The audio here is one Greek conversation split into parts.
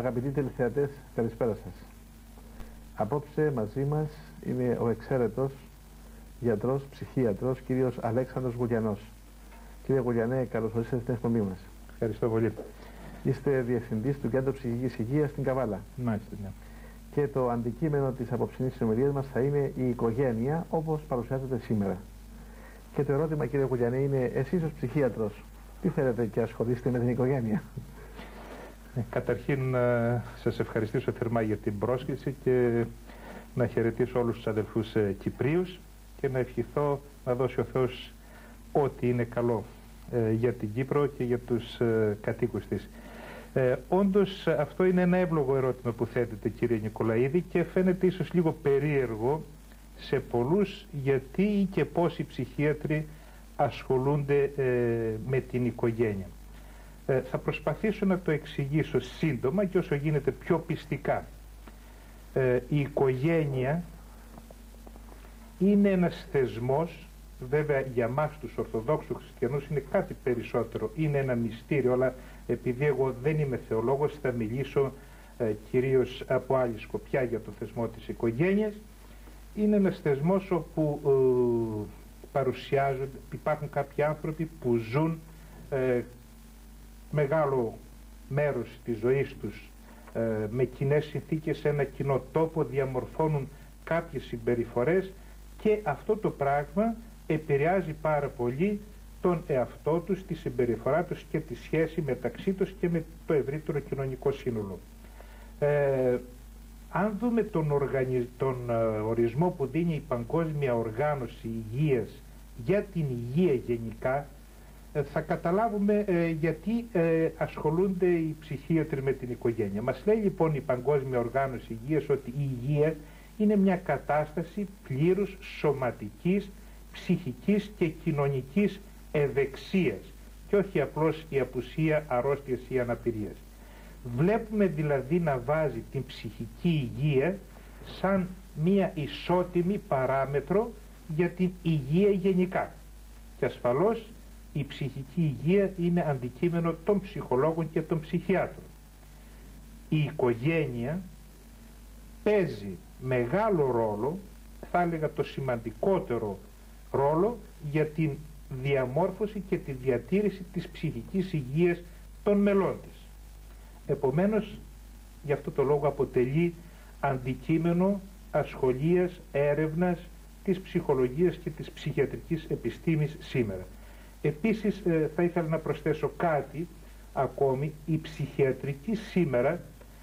Αγαπητοί τηλεθεατές, καλησπέρα σας. Απόψε μαζί μας είναι ο εξαίρετος γιατρός, ψυχίατρος, κύριος Αλέξανδρος Γουλιανός. Κύριε Γουλιανέ, καλώς ορίσατε στην εκπομπή μας. Ευχαριστώ πολύ. Είστε διευθυντής του Κέντρου Ψυχικής Υγείας στην Καβάλα. Μάλιστα, ναι. Και το αντικείμενο της απόψινής συνομιλίας μας θα είναι η οικογένεια όπως παρουσιάζεται σήμερα. Και το ερώτημα, κύριε Γουλιανέ, είναι εσείς ως ψυχίατρος, τι φέρετε και ασχολείστε με την οικογένεια? Καταρχήν, σας ευχαριστήσω θερμά για την πρόσκληση και να χαιρετήσω όλους τους αδελφούς Κυπρίους και να ευχηθώ να δώσει ο Θεός ό,τι είναι καλό για την Κύπρο και για τους κατοίκους της. Όντως αυτό είναι ένα εύλογο ερώτημα που θέτετε, κύριε Νικολαίδη, και φαίνεται ίσως λίγο περίεργο σε πολλούς γιατί ή και πώς οι ψυχίατροι ασχολούνται με την οικογένεια. Θα προσπαθήσω να το εξηγήσω σύντομα και όσο γίνεται πιο πιστικά. Η οικογένεια είναι ένας θεσμός, βέβαια για μας τους Ορθοδόξους Χριστιανούς είναι κάτι περισσότερο, είναι ένα μυστήριο, αλλά επειδή εγώ δεν είμαι θεολόγος θα μιλήσω κυρίως από άλλη σκοπιά για το θεσμό της οικογένειας. Είναι ένας θεσμός όπου παρουσιάζονται, υπάρχουν κάποιοι άνθρωποι που ζουν μεγάλο μέρος της ζωής τους με κοινές συνθήκες σε ένα κοινό τόπο, διαμορφώνουν κάποιες συμπεριφορές και αυτό το πράγμα επηρεάζει πάρα πολύ τον εαυτό τους, τη συμπεριφορά τους και τη σχέση μεταξύ τους και με το ευρύτερο κοινωνικό σύνολο. Αν δούμε τον ορισμό που δίνει η Παγκόσμια Οργάνωση Υγείας για την υγεία γενικά, θα καταλάβουμε γιατί ασχολούνται οι ψυχίατροι με την οικογένεια. Μας λέει λοιπόν η Παγκόσμια Οργάνωση Υγείας ότι η υγεία είναι μια κατάσταση πλήρους σωματικής, ψυχικής και κοινωνικής ευεξίας και όχι απλώς η απουσία αρρώστιας ή αναπηρίας. Βλέπουμε δηλαδή να βάζει την ψυχική υγεία σαν μια ισότιμη παράμετρο για την υγεία γενικά. Και ασφαλώς η ψυχική υγεία είναι αντικείμενο των ψυχολόγων και των ψυχιάτρων. Η οικογένεια παίζει μεγάλο ρόλο, θα έλεγα το σημαντικότερο ρόλο, για την διαμόρφωση και τη διατήρηση της ψυχικής υγείας των μελών της. Επομένως, γι' αυτό το λόγο αποτελεί αντικείμενο ασχολίας, έρευνας της ψυχολογίας και της ψυχιατρικής επιστήμης σήμερα. Επίσης θα ήθελα να προσθέσω κάτι ακόμη. Η ψυχιατρική σήμερα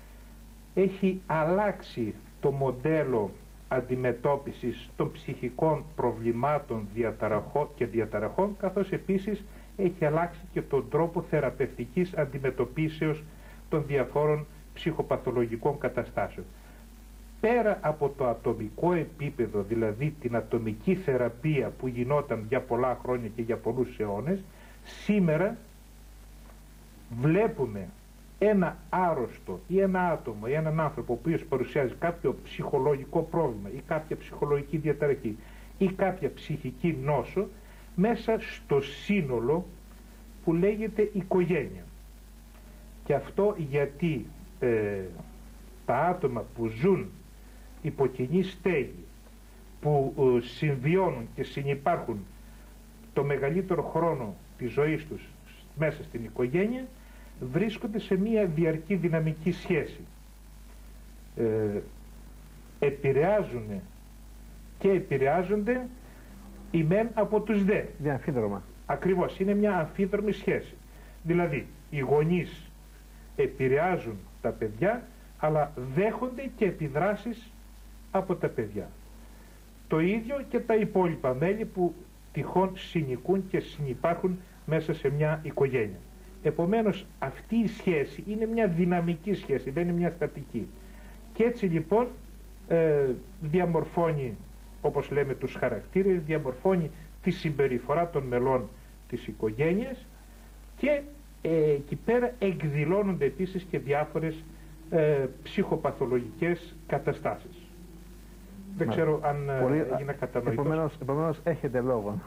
έχει αλλάξει το μοντέλο αντιμετώπισης των ψυχικών προβλημάτων και διαταραχών, καθώς επίσης έχει αλλάξει και τον τρόπο θεραπευτικής αντιμετωπίσεως των διαφόρων ψυχοπαθολογικών καταστάσεων. Πέρα από το ατομικό επίπεδο, δηλαδή την ατομική θεραπεία που γινόταν για πολλά χρόνια και για πολλούς αιώνες, σήμερα βλέπουμε ένα άρρωστο ή ένα άτομο ή έναν άνθρωπο ο οποίος παρουσιάζει κάποιο ψυχολογικό πρόβλημα ή κάποια ψυχολογική διαταραχή ή κάποια ψυχική νόσο μέσα στο σύνολο που λέγεται οικογένεια. Και αυτό γιατί τα άτομα που ζουν υπό κοινή στέγη, που συμβιώνουν και συνυπάρχουν το μεγαλύτερο χρόνο της ζωής τους μέσα στην οικογένεια, βρίσκονται σε μια διαρκή δυναμική σχέση. Επηρεάζουν και επηρεάζονται οι μεν από τους δε. Για αμφίδρομα. Ακριβώς, είναι μια αμφίδρομη σχέση. Δηλαδή, οι γονείς επηρεάζουν τα παιδιά, αλλά δέχονται και επιδράσεις από τα παιδιά. Το ίδιο και τα υπόλοιπα μέλη που τυχόν συνοικούν και συνυπάρχουν μέσα σε μια οικογένεια. Επομένως αυτή η σχέση είναι μια δυναμική σχέση, δεν είναι μια στατική. Και έτσι λοιπόν διαμορφώνει, όπως λέμε, τους χαρακτήρες, διαμορφώνει τη συμπεριφορά των μελών της οικογένειας και εκεί πέρα εκδηλώνονται επίσης και διάφορες ψυχοπαθολογικές καταστάσεις. Δεν ξέρω αν έγινα κατανοητός. Επομένως έχετε λόγο.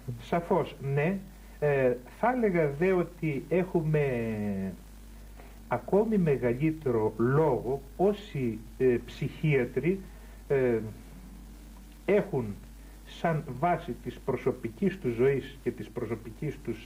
Σαφώς, ναι. Θα έλεγα δε ότι έχουμε ακόμη μεγαλύτερο λόγο όσοι ψυχίατροι έχουν σαν βάση της προσωπικής τους ζωής και της προσωπικής τους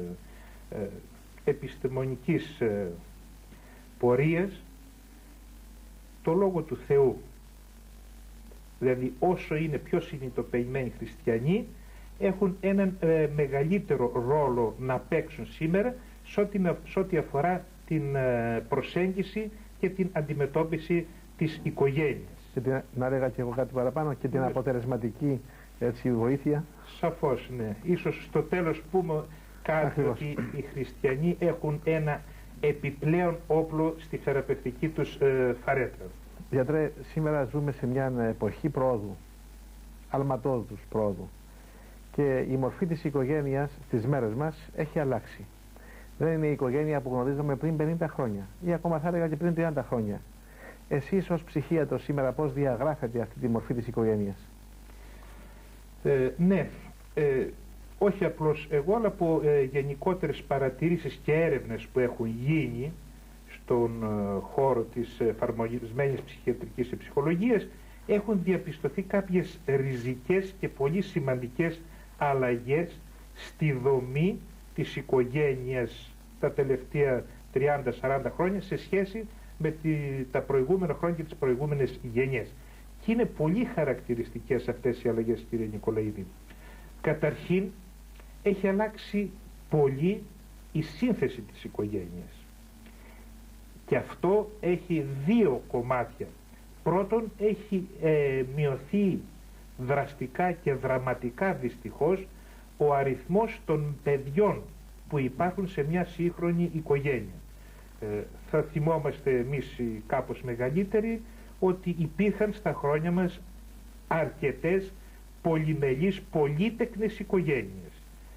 επιστημονικής πορείας το Λόγο του Θεού. Δηλαδή όσο είναι πιο συνειδητοποιημένοι χριστιανοί έχουν έναν μεγαλύτερο ρόλο να παίξουν σήμερα σε ό,τι αφορά την προσέγγιση και την αντιμετώπιση της οικογένειας. Και να έλεγα και εγώ κάτι παραπάνω, και την αποτελεσματική βοήθεια. Σαφώς, ναι. Ίσως στο τέλος πούμε κάτι ότι οι χριστιανοί έχουν ένα επιπλέον όπλο στη θεραπευτική τους φαρέτρα. Γιατρέ, σήμερα ζούμε σε μια εποχή πρόοδου, αλματόδους πρόοδου, και η μορφή της οικογένειας στις μέρες μας έχει αλλάξει. Δεν είναι η οικογένεια που γνωρίζαμε πριν 50 χρόνια ή ακόμα θα έλεγα και πριν 30 χρόνια. Εσείς ως ψυχίατρος σήμερα πώς διαγράφετε αυτή τη μορφή της οικογένειας? Ναι, όχι απλώς εγώ, αλλά από γενικότερες παρατηρήσεις και έρευνες που έχουν γίνει στον χώρο της εφαρμοσμένης ψυχιατρικής ψυχολογίας, έχουν διαπιστωθεί κάποιες ριζικές και πολύ σημαντικές αλλαγές στη δομή της οικογένειας τα τελευταία 30-40 χρόνια σε σχέση με τα προηγούμενα χρόνια και τις προηγούμενες γενιές. Και είναι πολύ χαρακτηριστικές αυτές οι αλλαγές, κύριε Νικολαίδη. Καταρχήν, έχει αλλάξει πολύ η σύνθεση της οικογένειας. Και αυτό έχει δύο κομμάτια. Πρώτον, έχει μειωθεί δραστικά και δραματικά δυστυχώς ο αριθμός των παιδιών που υπάρχουν σε μια σύγχρονη οικογένεια. Θα θυμόμαστε εμείς οι κάπως μεγαλύτεροι ότι υπήρχαν στα χρόνια μας αρκετές πολυμελείς, πολύτεκνες οικογένειες.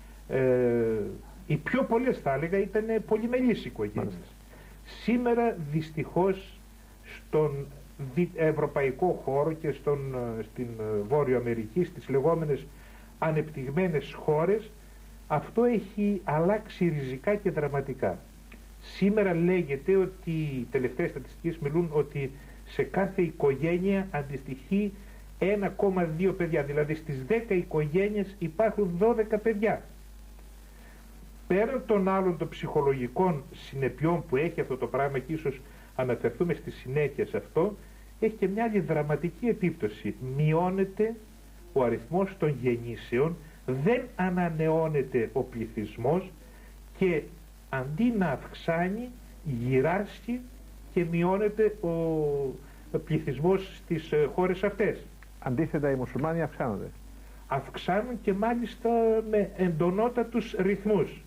Οι πιο πολλές θα έλεγα ήταν πολυμελείς οικογένειες. Σήμερα δυστυχώς στον ευρωπαϊκό χώρο και στην Βόρειο Αμερική, στις λεγόμενες ανεπτυγμένες χώρες, αυτό έχει αλλάξει ριζικά και δραματικά. Σήμερα λέγεται ότι οι τελευταίες στατιστικές μιλούν ότι σε κάθε οικογένεια αντιστοιχεί 1,2 παιδιά, δηλαδή στις 10 οικογένειες υπάρχουν 12 παιδιά. Πέραν των άλλων των ψυχολογικών συνεπειών που έχει αυτό το πράγμα, και ίσως αναφερθούμε στη συνέχεια σε αυτό, έχει και μια άλλη δραματική επίπτωση. Μειώνεται ο αριθμός των γεννήσεων, δεν ανανεώνεται ο πληθυσμός και αντί να αυξάνει, γυράσκει και μειώνεται ο πληθυσμός στις χώρες αυτές. Αντίθετα, οι μουσουλμάνοι αυξάνονται. Αυξάνουν και μάλιστα με εντονότατους ρυθμούς.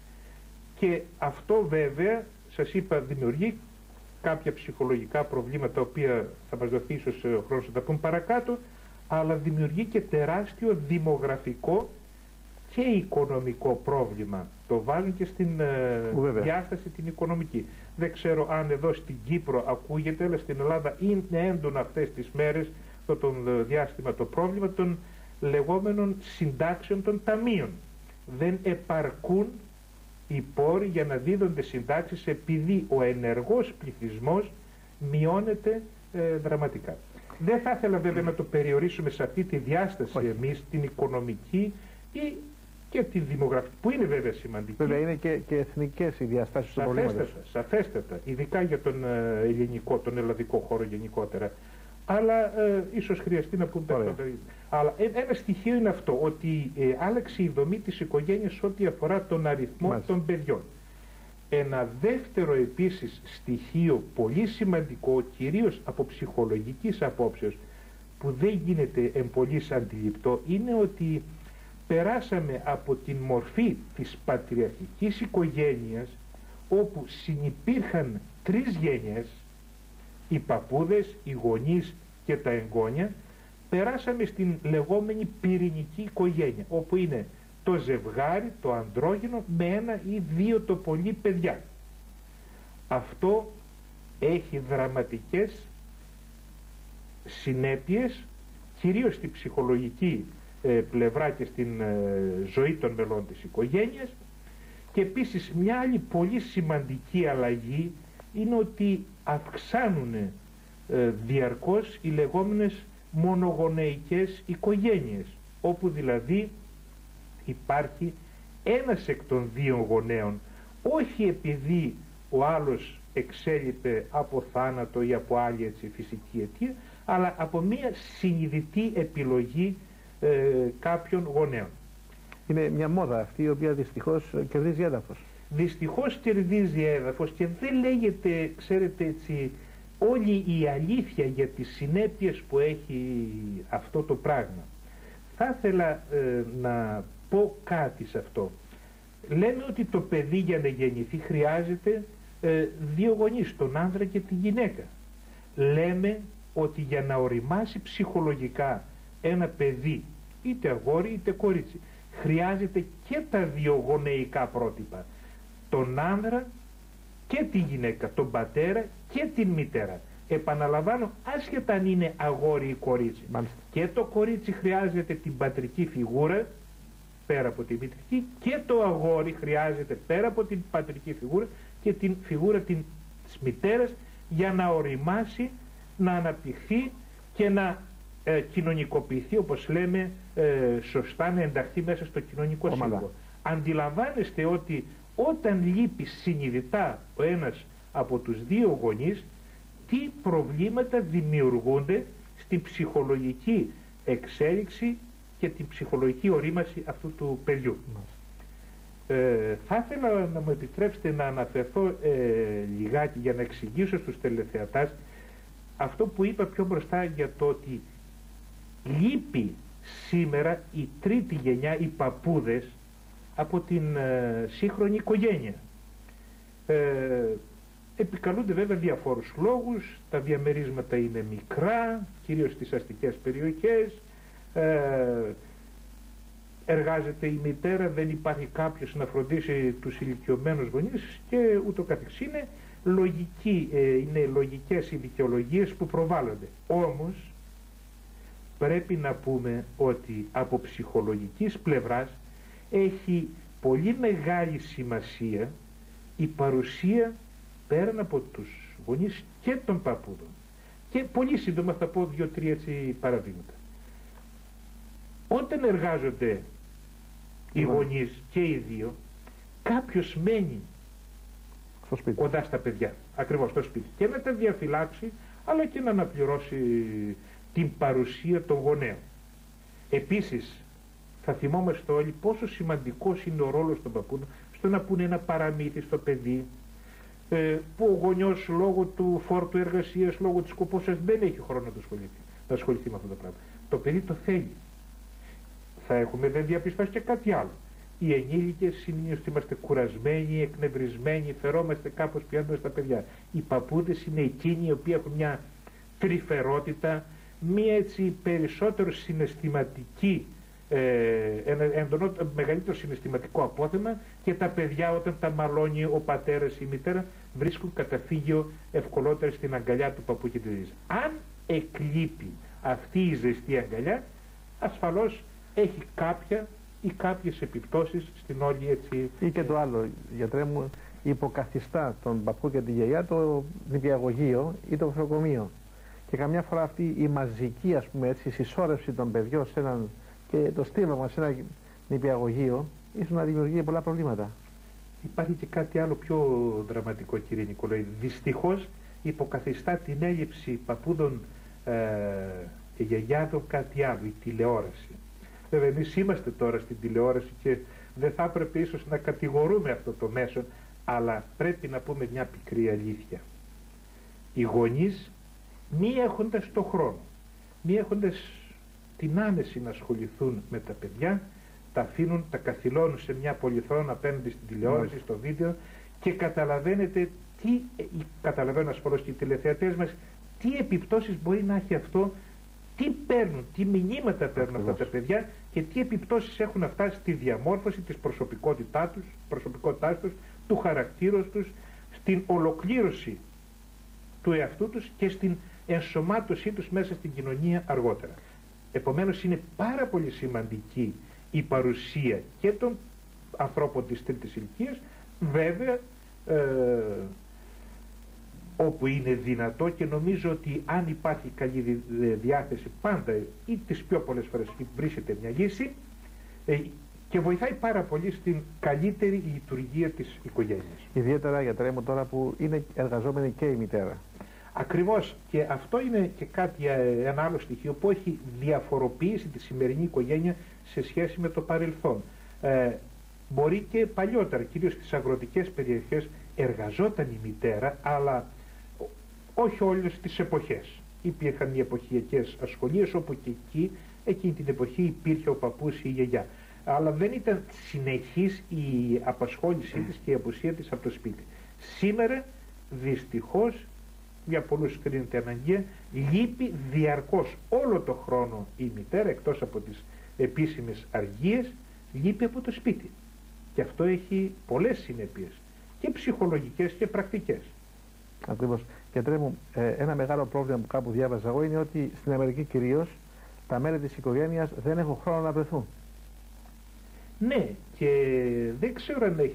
Και αυτό βέβαια, σας είπα, δημιουργεί κάποια ψυχολογικά προβλήματα, τα οποία θα μας δοθεί ίσως ο χρόνος να τα πούμε παρακάτω, αλλά δημιουργεί και τεράστιο δημογραφικό και οικονομικό πρόβλημα. Το βάζουν και στην διάσταση την οικονομική. Δεν ξέρω αν εδώ στην Κύπρο ακούγεται, αλλά στην Ελλάδα είναι έντονα αυτές τις μέρες, το διάστημα, το πρόβλημα των λεγόμενων συντάξεων των ταμείων. Δεν επαρκούν οι πόροι για να δίδονται συντάξεις, επειδή ο ενεργός πληθυσμός μειώνεται δραματικά. Δεν θα ήθελα βέβαια να το περιορίσουμε σε αυτή τη διάσταση εμείς, την οικονομική ή και τη δημογραφική, που είναι βέβαια σημαντική. Βέβαια είναι και εθνικές οι διαστάσεις του προβλήματος. Σαφέστατα, ειδικά για τον ελληνικό, τον ελλαδικό χώρο γενικότερα. Αλλά ίσως χρειαστεί να πούμε περισσότερο. Αλλά ένα στοιχείο είναι αυτό, ότι άλλαξε η δομή της οικογένειας ό,τι αφορά τον αριθμό των παιδιών. Ένα δεύτερο επίσης στοιχείο πολύ σημαντικό, κυρίως από ψυχολογικής απόψεως, που δεν γίνεται εμπολής αντιληπτό, είναι ότι περάσαμε από την μορφή της πατριαρχικής οικογένειας, όπου συνυπήρχαν 3 γενιές, οι παππούδες, οι γονείς και τα εγγόνια, περάσαμε στην λεγόμενη πυρηνική οικογένεια, όπου είναι το ζευγάρι, το ανδρόγυνο, με 1 ή 2 το πολύ παιδιά. Αυτό έχει δραματικές συνέπειες, κυρίως στη ψυχολογική πλευρά και στην ζωή των μελών της οικογένειας. Και επίσης μια άλλη πολύ σημαντική αλλαγή είναι ότι αυξάνουν διαρκώς οι λεγόμενες μονογονεϊκές οικογένειες, όπου δηλαδή υπάρχει ένας εκ των δύο γονέων, όχι επειδή ο άλλος εξέλιπε από θάνατο ή από άλλη έτσι, φυσική αιτία, αλλά από μια συνειδητή επιλογή κάποιων γονέων. Είναι μια μόδα αυτή η οποία δυστυχώς κερδίζει έδαφος. Δυστυχώς κερδίζει έδαφος και δεν λέγεται, ξέρετε έτσι, όλη η αλήθεια για τις συνέπειες που έχει αυτό το πράγμα. Θα ήθελα να πω κάτι σε αυτό. Λέμε ότι το παιδί για να γεννηθεί χρειάζεται δύο γονείς, τον άνδρα και τη γυναίκα. Λέμε ότι για να οριμάσει ψυχολογικά ένα παιδί, είτε αγόρι είτε κορίτσι, χρειάζεται και τα δύο γονεϊκά πρότυπα. Τον άνδρα και τη γυναίκα, τον πατέρα και την μητέρα. Επαναλαμβάνω, άσχετα αν είναι αγόρι ή κορίτσι. Μάλιστα. Και το κορίτσι χρειάζεται την πατρική φιγούρα, πέρα από τη μητρική, και το αγόρι χρειάζεται πέρα από την πατρική φιγούρα και την φιγούρα της μητέρας για να οριμάσει, να αναπτυχθεί και να κοινωνικοποιηθεί, όπως λέμε σωστά, να ενταχθεί μέσα στο κοινωνικό σύλλογο. Αντιλαμβάνεστε ότι όταν λείπει συνειδητά ο ένας από τους δύο γονείς, τι προβλήματα δημιουργούνται στην ψυχολογική εξέλιξη και την ψυχολογική ορίμαση αυτού του παιδιού. Θα ήθελα να μου επιτρέψετε να αναφερθώ λιγάκι για να εξηγήσω στους τελεθεατάς αυτό που είπα πιο μπροστά, για το ότι λείπει σήμερα η τρίτη γενιά, οι παππούδες, από την σύγχρονη οικογένεια. Επικαλούνται βέβαια διαφόρους λόγους, τα διαμερίσματα είναι μικρά, κυρίως στις αστικές περιοχές, εργάζεται η μητέρα, δεν υπάρχει κάποιος να φροντίσει τους ηλικιωμένους γονείς και ούτω καθεξής. Είναι λογικές οι δικαιολογίες που προβάλλονται. Όμως πρέπει να πούμε ότι από ψυχολογικής πλευράς έχει πολύ μεγάλη σημασία η παρουσία πέραν από τους γονείς και των παππούδων. Και πολύ σύντομα θα πω 2-3 έτσι παραδείγματα. Όταν εργάζονται οι γονείς και οι δύο, κάποιος μένει κοντά στα παιδιά, ακριβώς στο σπίτι, και να τα διαφυλάξει αλλά και να αναπληρώσει την παρουσία των γονέων. Επίσης θα θυμόμαστε όλοι πόσο σημαντικός είναι ο ρόλος των παππούδων στο να πούνε ένα παραμύθι στο παιδί, που ο γονιός λόγω του φόρτου εργασίας, λόγω της κοπόσας δεν έχει χρόνο να ασχοληθεί με αυτό το πράγμα. Το παιδί το θέλει. Θα έχουμε δεν διαπιστώσει και κάτι άλλο. Οι ενήλικες συνήθως είμαστε κουρασμένοι, εκνευρισμένοι, φερόμαστε κάπως πιάνοντας τα παιδιά. Οι παππούδες είναι εκείνοι οι οποίοι έχουν μια τρυφερότητα, μια έτσι περισσότερο συναισθηματική, μεγαλύτερο συναισθηματικό απόθεμα, και τα παιδιά όταν τα μαλώνει ο πατέρας ή η μητέρα βρίσκουν καταφύγιο ευκολότερα στην αγκαλιά του παππού και της γιαγιάς. Αν εκλείπει αυτή η ζεστή αγκαλιά, ασφαλώς έχει κάποια ή κάποιες επιπτώσεις στην όλη έτσι... Ή και το άλλο, γιατρέ μου, υποκαθιστά τον παππού και τη γιαγιά το νηπιαγωγείο ή το νοσοκομείο. Και καμιά φορά αυτή η μαζική, ας πούμε έτσι, συσσόρευση των παιδιών σε έναν, και το στίβαγμα σε ένα νηπιαγωγείο, ίσως να δημιουργεί πολλά προβλήματα. Υπάρχει και κάτι άλλο πιο δραματικό, κύριε Νικολαίδη. Δυστυχώς υποκαθιστά την έλλειψη παππούδων και γιαγιάδων κάτι άλλο, η τηλεόραση. Βέβαια εμείς είμαστε τώρα στην τηλεόραση και δεν θα έπρεπε ίσως να κατηγορούμε αυτό το μέσο, αλλά πρέπει να πούμε μια πικρή αλήθεια. Οι γονείς, μη έχοντας το χρόνο, μη έχοντας την άνεση να ασχοληθούν με τα παιδιά, τα αφήνουν, τα καθυλώνουν σε μια πολυθρόνα απέναντι στην τηλεόραση, στο βίντεο, και καταλαβαίνετε τι, καταλαβαίνουν ασφαλώς και οι τηλεθεατές μας, τι επιπτώσεις μπορεί να έχει αυτό, τι παίρνουν, τι μηνύματα παίρνουν αυτά τα παιδιά και τι επιπτώσεις έχουν αυτά στη διαμόρφωση της προσωπικότητάς τους, του χαρακτήρου τους, στην ολοκλήρωση του εαυτού τους και στην ενσωμάτωσή τους μέσα στην κοινωνία αργότερα. Επομένως είναι πάρα πολύ σημαντική η παρουσία και των ανθρώπων της τρίτης ηλικίας, βέβαια όπου είναι δυνατό, και νομίζω ότι αν υπάρχει καλή διάθεση πάντα ή τις πιο πολλές φορές βρίσκεται μια λύση και βοηθάει πάρα πολύ στην καλύτερη λειτουργία της οικογένειας. Ιδιαίτερα, γιατρέ μου, τώρα που είναι εργαζόμενη και η μητέρα. Ακριβώς, και αυτό είναι και ένα άλλο στοιχείο που έχει διαφοροποιήσει τη σημερινή οικογένεια σε σχέση με το παρελθόν. Μπορεί και παλιότερα, κυρίως στις αγροτικές περιοχές, εργαζόταν η μητέρα, αλλά όχι όλες τις εποχές. Υπήρχαν οι εποχιακές ασχολίες, όπου και εκεί, εκείνη την εποχή, υπήρχε ο παππούς ή η γιαγιά. Αλλά δεν ήταν συνεχής η απασχόλησή της και η απουσία της από το σπίτι. Σήμερα, δυστυχώς, για πολλούς κρίνεται αναγκαία, λείπει διαρκώς όλο το χρόνο η μητέρα, εκτός από τις επίσημες αργίες, λείπει από το σπίτι. Και αυτό έχει πολλές συνέπειες, και ψυχολογικές και πρακτικές. Ακριβώς. Γιατρέ μου, ένα μεγάλο πρόβλημα που κάπου διάβαζα εγώ είναι ότι στην Αμερική κυρίως τα μέλη της οικογένειας δεν έχουν χρόνο να βρεθούν. Ναι, και δεν ξέρω αν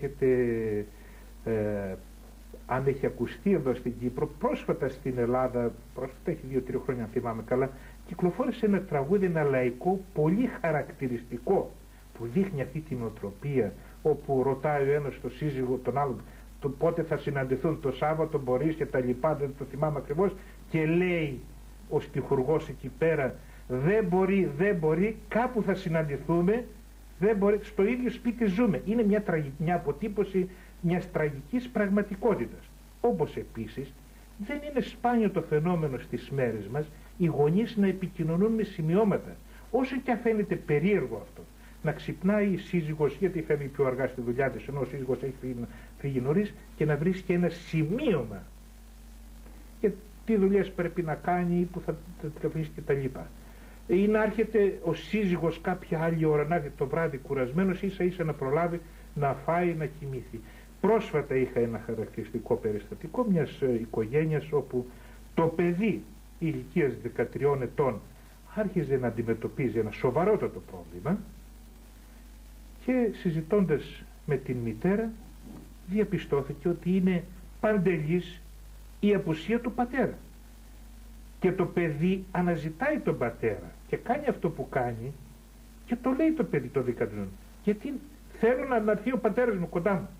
αν έχει ακουστεί εδώ στην Κύπρο, πρόσφατα στην Ελλάδα, πρόσφατα έχει 2-3 χρόνια αν θυμάμαι καλά, κυκλοφόρησε ένα τραγούδι, ένα λαϊκό πολύ χαρακτηριστικό, που δείχνει αυτή την οτροπία, όπου ρωτάει ο ένας τον σύζυγο τον άλλον πότε θα συναντηθούν, το Σάββατο μπορείς και τα λοιπά, δεν το θυμάμαι ακριβώς, και λέει ο στιχουργός εκεί πέρα, δεν μπορεί, κάπου θα συναντηθούμε, δεν μπορεί, στο ίδιο σπίτι ζούμε. Είναι μια αποτύπωση μιας τραγικής πραγματικότητας. Όπως επίσης δεν είναι σπάνιο το φαινόμενο στις μέρες μας οι γονείς να επικοινωνούν με σημειώματα, όσο και αν φαίνεται περίεργο αυτό. Να ξυπνάει η σύζυγος, γιατί φεύγει πιο αργά στη δουλειά της, ενώ ο σύζυγος έχει φύγει νωρίς, και να βρίσκει ένα σημείωμα και τι δουλειές πρέπει να κάνει, που θα τηλεφωνήσει κτλ. Ή να έρχεται ο σύζυγος κάποια άλλη ώρα, να έρθει το βράδυ κουρασμένος, ίσα ίσα να προλάβει να φάει, να κοιμήθει. Πρόσφατα είχα ένα χαρακτηριστικό περιστατικό μιας οικογένειας, όπου το παιδί ηλικίας 13 ετών άρχιζε να αντιμετωπίζει ένα σοβαρότατο πρόβλημα, και συζητώντας με την μητέρα διαπιστώθηκε ότι είναι παντελής η απουσία του πατέρα. Και το παιδί αναζητάει τον πατέρα και κάνει αυτό που κάνει, και το λέει το παιδί το 13, γιατί θέλω να έρθει ο πατέρας μου κοντά μου.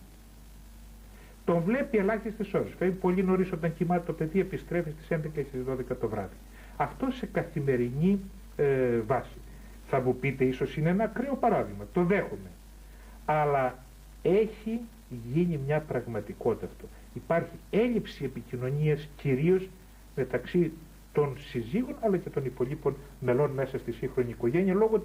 Τον βλέπει ελάχιστες ώρες, φεύγει πολύ νωρίς όταν κοιμάται το παιδί, επιστρέφει στις 11 και στις 12 το βράδυ. Αυτό σε καθημερινή βάση. Θα μου πείτε, ίσως είναι ένα ακραίο παράδειγμα, το δέχομαι, αλλά έχει γίνει μια πραγματικότητα αυτό. Υπάρχει έλλειψη επικοινωνίας, κυρίως μεταξύ των συζύγων αλλά και των υπολείπων μελών μέσα στη σύγχρονη οικογένεια, λόγω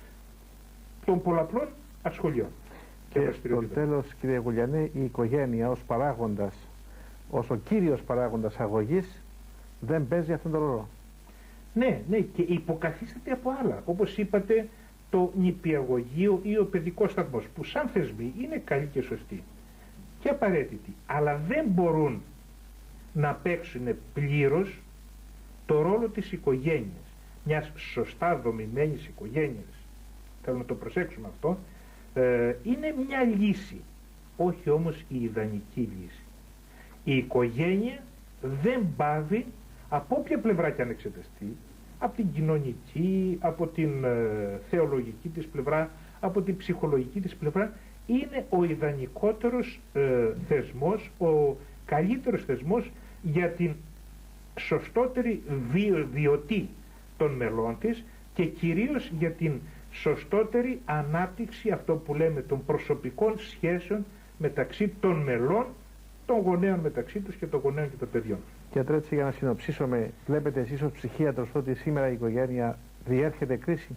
των πολλαπλών ασχολιών. Και στο τέλος, κύριε Γουλιανέ, η οικογένεια ως παράγοντας, ως ο κύριος παράγοντας αγωγής, δεν παίζει αυτόν τον ρόλο. Ναι, και υποκαθίσταται από άλλα. Όπως είπατε, το νηπιαγωγείο ή ο παιδικός σταθμός, που σαν θεσμοί είναι καλοί και σωστοί και απαραίτητοι, αλλά δεν μπορούν να παίξουν πλήρως το ρόλο της οικογένειας, μιας σωστά δομημένης οικογένειας. Θέλω να το προσέξουμε αυτό. Είναι μια λύση, όχι όμως η ιδανική λύση. Η οικογένεια δεν πάβει, από όποια πλευρά και αν εξεταστεί, από την κοινωνική, από την θεολογική της πλευρά, από την ψυχολογική της πλευρά, είναι ο ιδανικότερος θεσμός, ο καλύτερος θεσμός για την σωστότερη βιωτή των μελών της, και κυρίως για την σωστότερη ανάπτυξη, αυτό που λέμε, των προσωπικών σχέσεων μεταξύ των μελών, των γονέων μεταξύ τους και των γονέων και των παιδιών. Και έτσι, για να συνοψίσουμε, βλέπετε εσείς ως ψυχίατρος ότι σήμερα η οικογένεια διέρχεται κρίση?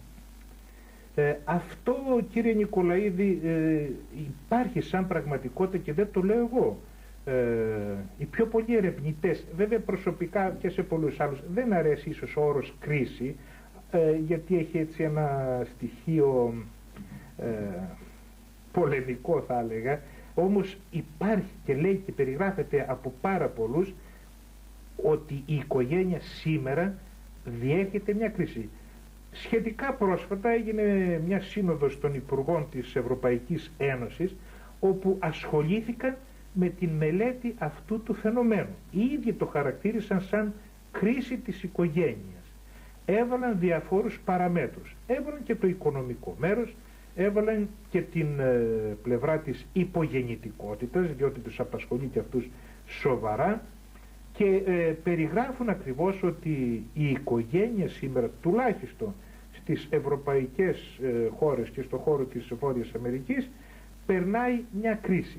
Αυτό, κύριε Νικολαίδη, υπάρχει σαν πραγματικότητα και δεν το λέω εγώ. Οι πιο πολλοί ερευνητές, βέβαια προσωπικά και σε πολλούς άλλους, δεν αρέσει ίσως ο όρος κρίση, γιατί έχει έτσι ένα στοιχείο πολεμικό, θα έλεγα. Όμως υπάρχει και λέει και περιγράφεται από πάρα πολλούς ότι η οικογένεια σήμερα διέχεται μια κρίση. Σχετικά πρόσφατα έγινε μια σύνοδος των Υπουργών της Ευρωπαϊκής Ένωσης, όπου ασχολήθηκαν με την μελέτη αυτού του φαινομένου. Οι ίδιοι το χαρακτήρισαν σαν κρίση της οικογένειας. Έβαλαν διαφόρους παραμέτρους. Έβαλαν και το οικονομικό μέρος, έβαλαν και την πλευρά της υπογεννητικότητας, διότι τους απασχολεί και αυτούς σοβαρά, και περιγράφουν ακριβώς ότι η οικογένεια σήμερα, τουλάχιστον στις ευρωπαϊκές χώρες και στο χώρο της Βόρειας Αμερικής, περνάει μια κρίση.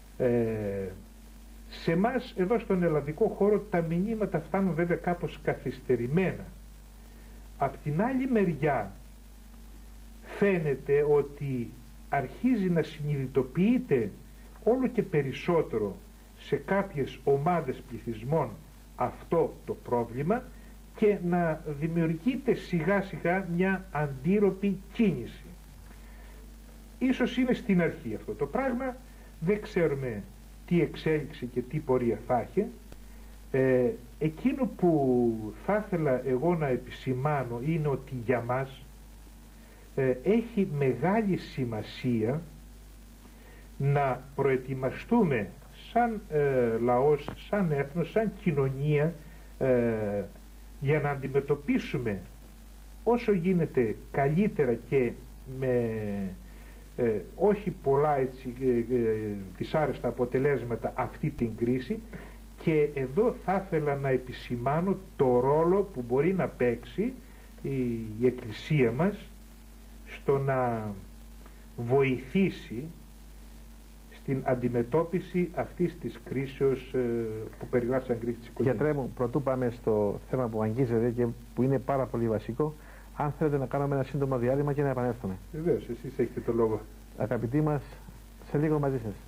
Σε εμάς εδώ στον ελλαδικό χώρο τα μηνύματα φτάνουν βέβαια κάπως καθυστερημένα. Απ' την άλλη μεριά φαίνεται ότι αρχίζει να συνειδητοποιείται όλο και περισσότερο σε κάποιες ομάδες πληθυσμών αυτό το πρόβλημα και να δημιουργείται σιγά σιγά μια αντίρροπη κίνηση. Ίσως είναι στην αρχή αυτό το πράγμα, δεν ξέρουμε τι εξέλιξη και τι πορεία θα έχει. Εκείνο που θα ήθελα εγώ να επισημάνω είναι ότι για μας έχει μεγάλη σημασία να προετοιμαστούμε σαν λαός, σαν έθνος, σαν κοινωνία, για να αντιμετωπίσουμε όσο γίνεται καλύτερα και με όχι πολλά έτσι, δυσάρεστα αποτελέσματα αυτή την κρίση. Και εδώ θα ήθελα να επισημάνω το ρόλο που μπορεί να παίξει η Εκκλησία μας στο να βοηθήσει στην αντιμετώπιση αυτής της κρίσεως που περιγράφει σαν κρίση της οικογένειας. Γιατρέ μου, πρωτού πάμε στο θέμα που αγγίζεται και που είναι πάρα πολύ βασικό, αν θέλετε να κάνουμε ένα σύντομο διάλειμμα και να επανέλθουμε. Βεβαίως, εσείς έχετε το λόγο. Αγαπητοί μας, σε λίγο μαζί σας.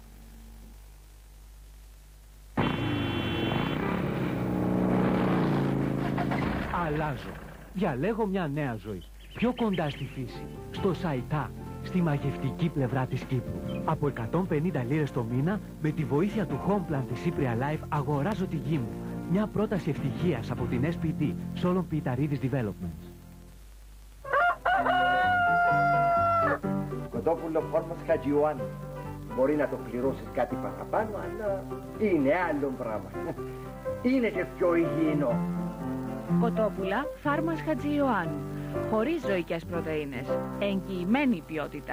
Αλλάζω. Διαλέγω μια νέα ζωή. Πιο κοντά στη φύση. Στο Σαϊτά. Στη μαγευτική πλευρά της Κύπρου. Από 150 λίρες το μήνα, με τη βοήθεια του Homeplan της Cypria Life, αγοράζω τη γη μου. Μια πρόταση ευτυχίας από την SPT, Solon Πιταρίδης Developments. Κοντόπουλο φόρμας Χατζιωάννη. Μπορεί να το πληρώσεις κάτι παραπάνω, αλλά είναι άλλο πράγμα. Είναι και πιο υγιεινό. Κοτόπουλα Φάρμας Χατζιωάννου. Χωρίς ζωικές πρωτεΐνες. Εγγυημένη ποιότητα.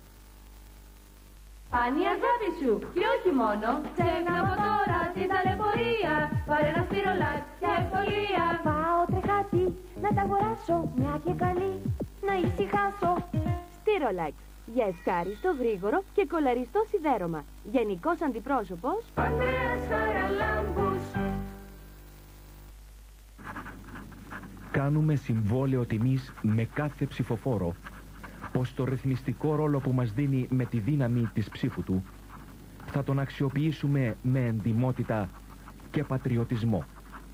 Αν η αγάπη σου και όχι μόνο, ξέχνα από τώρα την ταλαιπωρία. Πάρε ένα Στυρολάκ για ευκολία. Πάω τρεχάτη να τα αγοράσω, μια και καλή να ησυχάσω. Στυρολάκ, για ευχάριστο, γρήγορο και κολαριστό σιδέρωμα. Γενικός αντιπρόσωπος Ανδρέας Χαραλάμπους. Κάνουμε συμβόλαιο τιμής με κάθε ψηφοφόρο, πως το ρυθμιστικό ρόλο που μας δίνει με τη δύναμη της ψήφου του θα τον αξιοποιήσουμε με εντιμότητα και πατριωτισμό.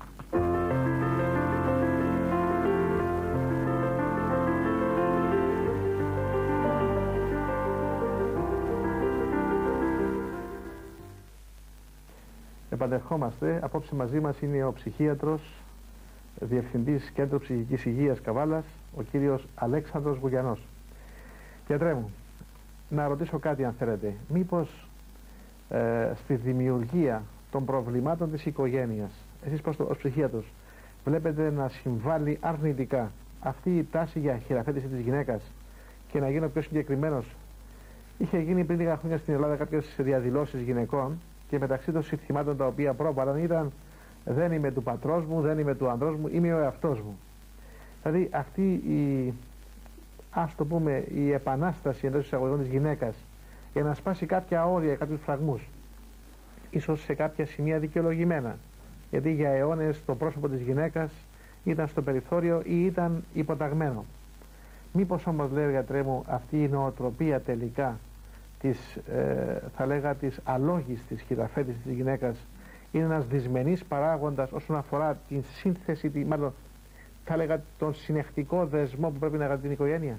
Επανερχόμαστε. Απόψε μαζί μας είναι ο ψυχίατρος, Διευθυντής Κέντρου Ψυχικής Υγείας Καβάλας, ο κύριος Αλέξανδρος Γουλιανός. Γιατρέ μου, να ρωτήσω κάτι αν θέλετε. Μήπως στη δημιουργία των προβλημάτων της οικογένειας, εσείς ως ψυχίατρος, βλέπετε να συμβάλλει αρνητικά αυτή η τάση για χειραφέτηση της γυναίκας? Και να γίνω πιο συγκεκριμένος, είχε γίνει πριν λίγα χρόνια στην Ελλάδα κάποιες διαδηλώσεις γυναικών και μεταξύ των συνθημάτων τα οποία πρόβαλαν ήταν «Δεν είμαι του πατρός μου, δεν είμαι του ανδρός μου, είμαι ο εαυτός μου». Δηλαδή αυτή η, ας το πούμε, η επανάσταση εντός εισαγωγικών της γυναίκας για να σπάσει κάποια όρια, κάποιους φραγμούς, ίσως σε κάποια σημεία δικαιολογημένα, γιατί για αιώνες το πρόσωπο της γυναίκας ήταν στο περιθώριο ή ήταν υποταγμένο. Μήπως όμως, λέει, γιατρέ μου, αυτή η νοοτροπία τελικά της, θα λέγα, της αλόγιστης χειραφέτησης της γυναίκας είναι ένας δυσμενής παράγοντας όσον αφορά την σύνθεση, μάλλον θα έλεγα τον συνεχτικό δεσμό που πρέπει να κάνει την οικογένεια?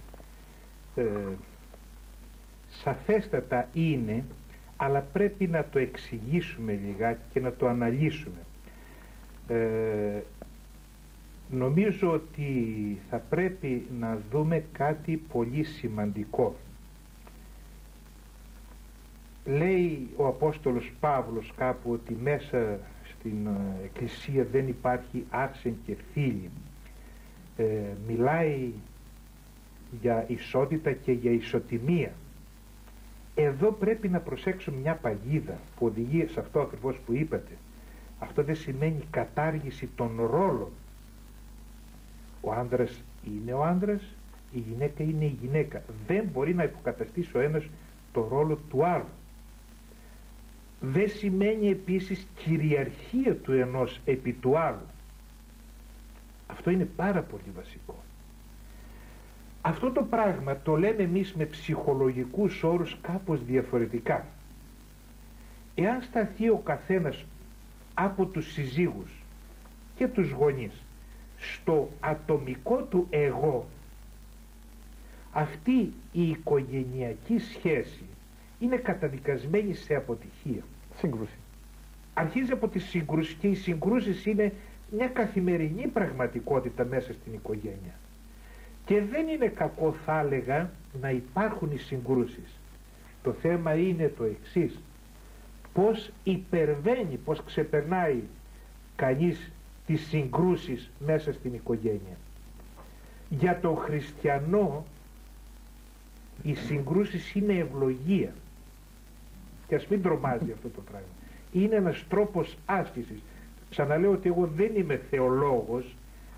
Σαφέστατα είναι, αλλά πρέπει να το εξηγήσουμε λιγάκι και να το αναλύσουμε. Νομίζω ότι θα πρέπει να δούμε κάτι πολύ σημαντικό. λέει ο Απόστολος Παύλος κάπου ότι μέσα στην Εκκλησία δεν υπάρχει άρσεν και θήλυ. Μιλάει για ισότητα και για ισοτιμία. Εδώ πρέπει να προσέξουμε μια παγίδα που οδηγεί σε αυτό ακριβώς που είπατε. Αυτό δεν σημαίνει κατάργηση των ρόλων. Ο άντρας είναι ο άντρας, η γυναίκα είναι η γυναίκα. Δεν μπορεί να υποκαταστήσει ο ένας το ρόλο του άλλου. Δεν σημαίνει επίσης κυριαρχία του ενός επί του άλλου. Αυτό είναι πάρα πολύ βασικό. Αυτό το πράγμα το λέμε εμείς με ψυχολογικούς όρους κάπως διαφορετικά. Εάν σταθεί ο καθένας από τους συζύγους και τους γονείς στο ατομικό του εγώ, αυτή η οικογενειακή σχέση είναι καταδικασμένη σε αποτυχία. Σύγκρουση. Αρχίζει από τη σύγκρουση και οι συγκρούσεις είναι μια καθημερινή πραγματικότητα μέσα στην οικογένεια. Και δεν είναι κακό, θα έλεγα, να υπάρχουν οι συγκρούσεις. Το θέμα είναι το εξής: πώς υπερβαίνει, πώς ξεπερνάει κανείς τις συγκρούσεις μέσα στην οικογένεια. Για τον χριστιανό οι συγκρούσεις είναι ευλογία. Και ας μην τρομάζει αυτό το πράγμα. Είναι ένας τρόπος άσκησης. Ξαναλέω ότι εγώ δεν είμαι θεολόγος,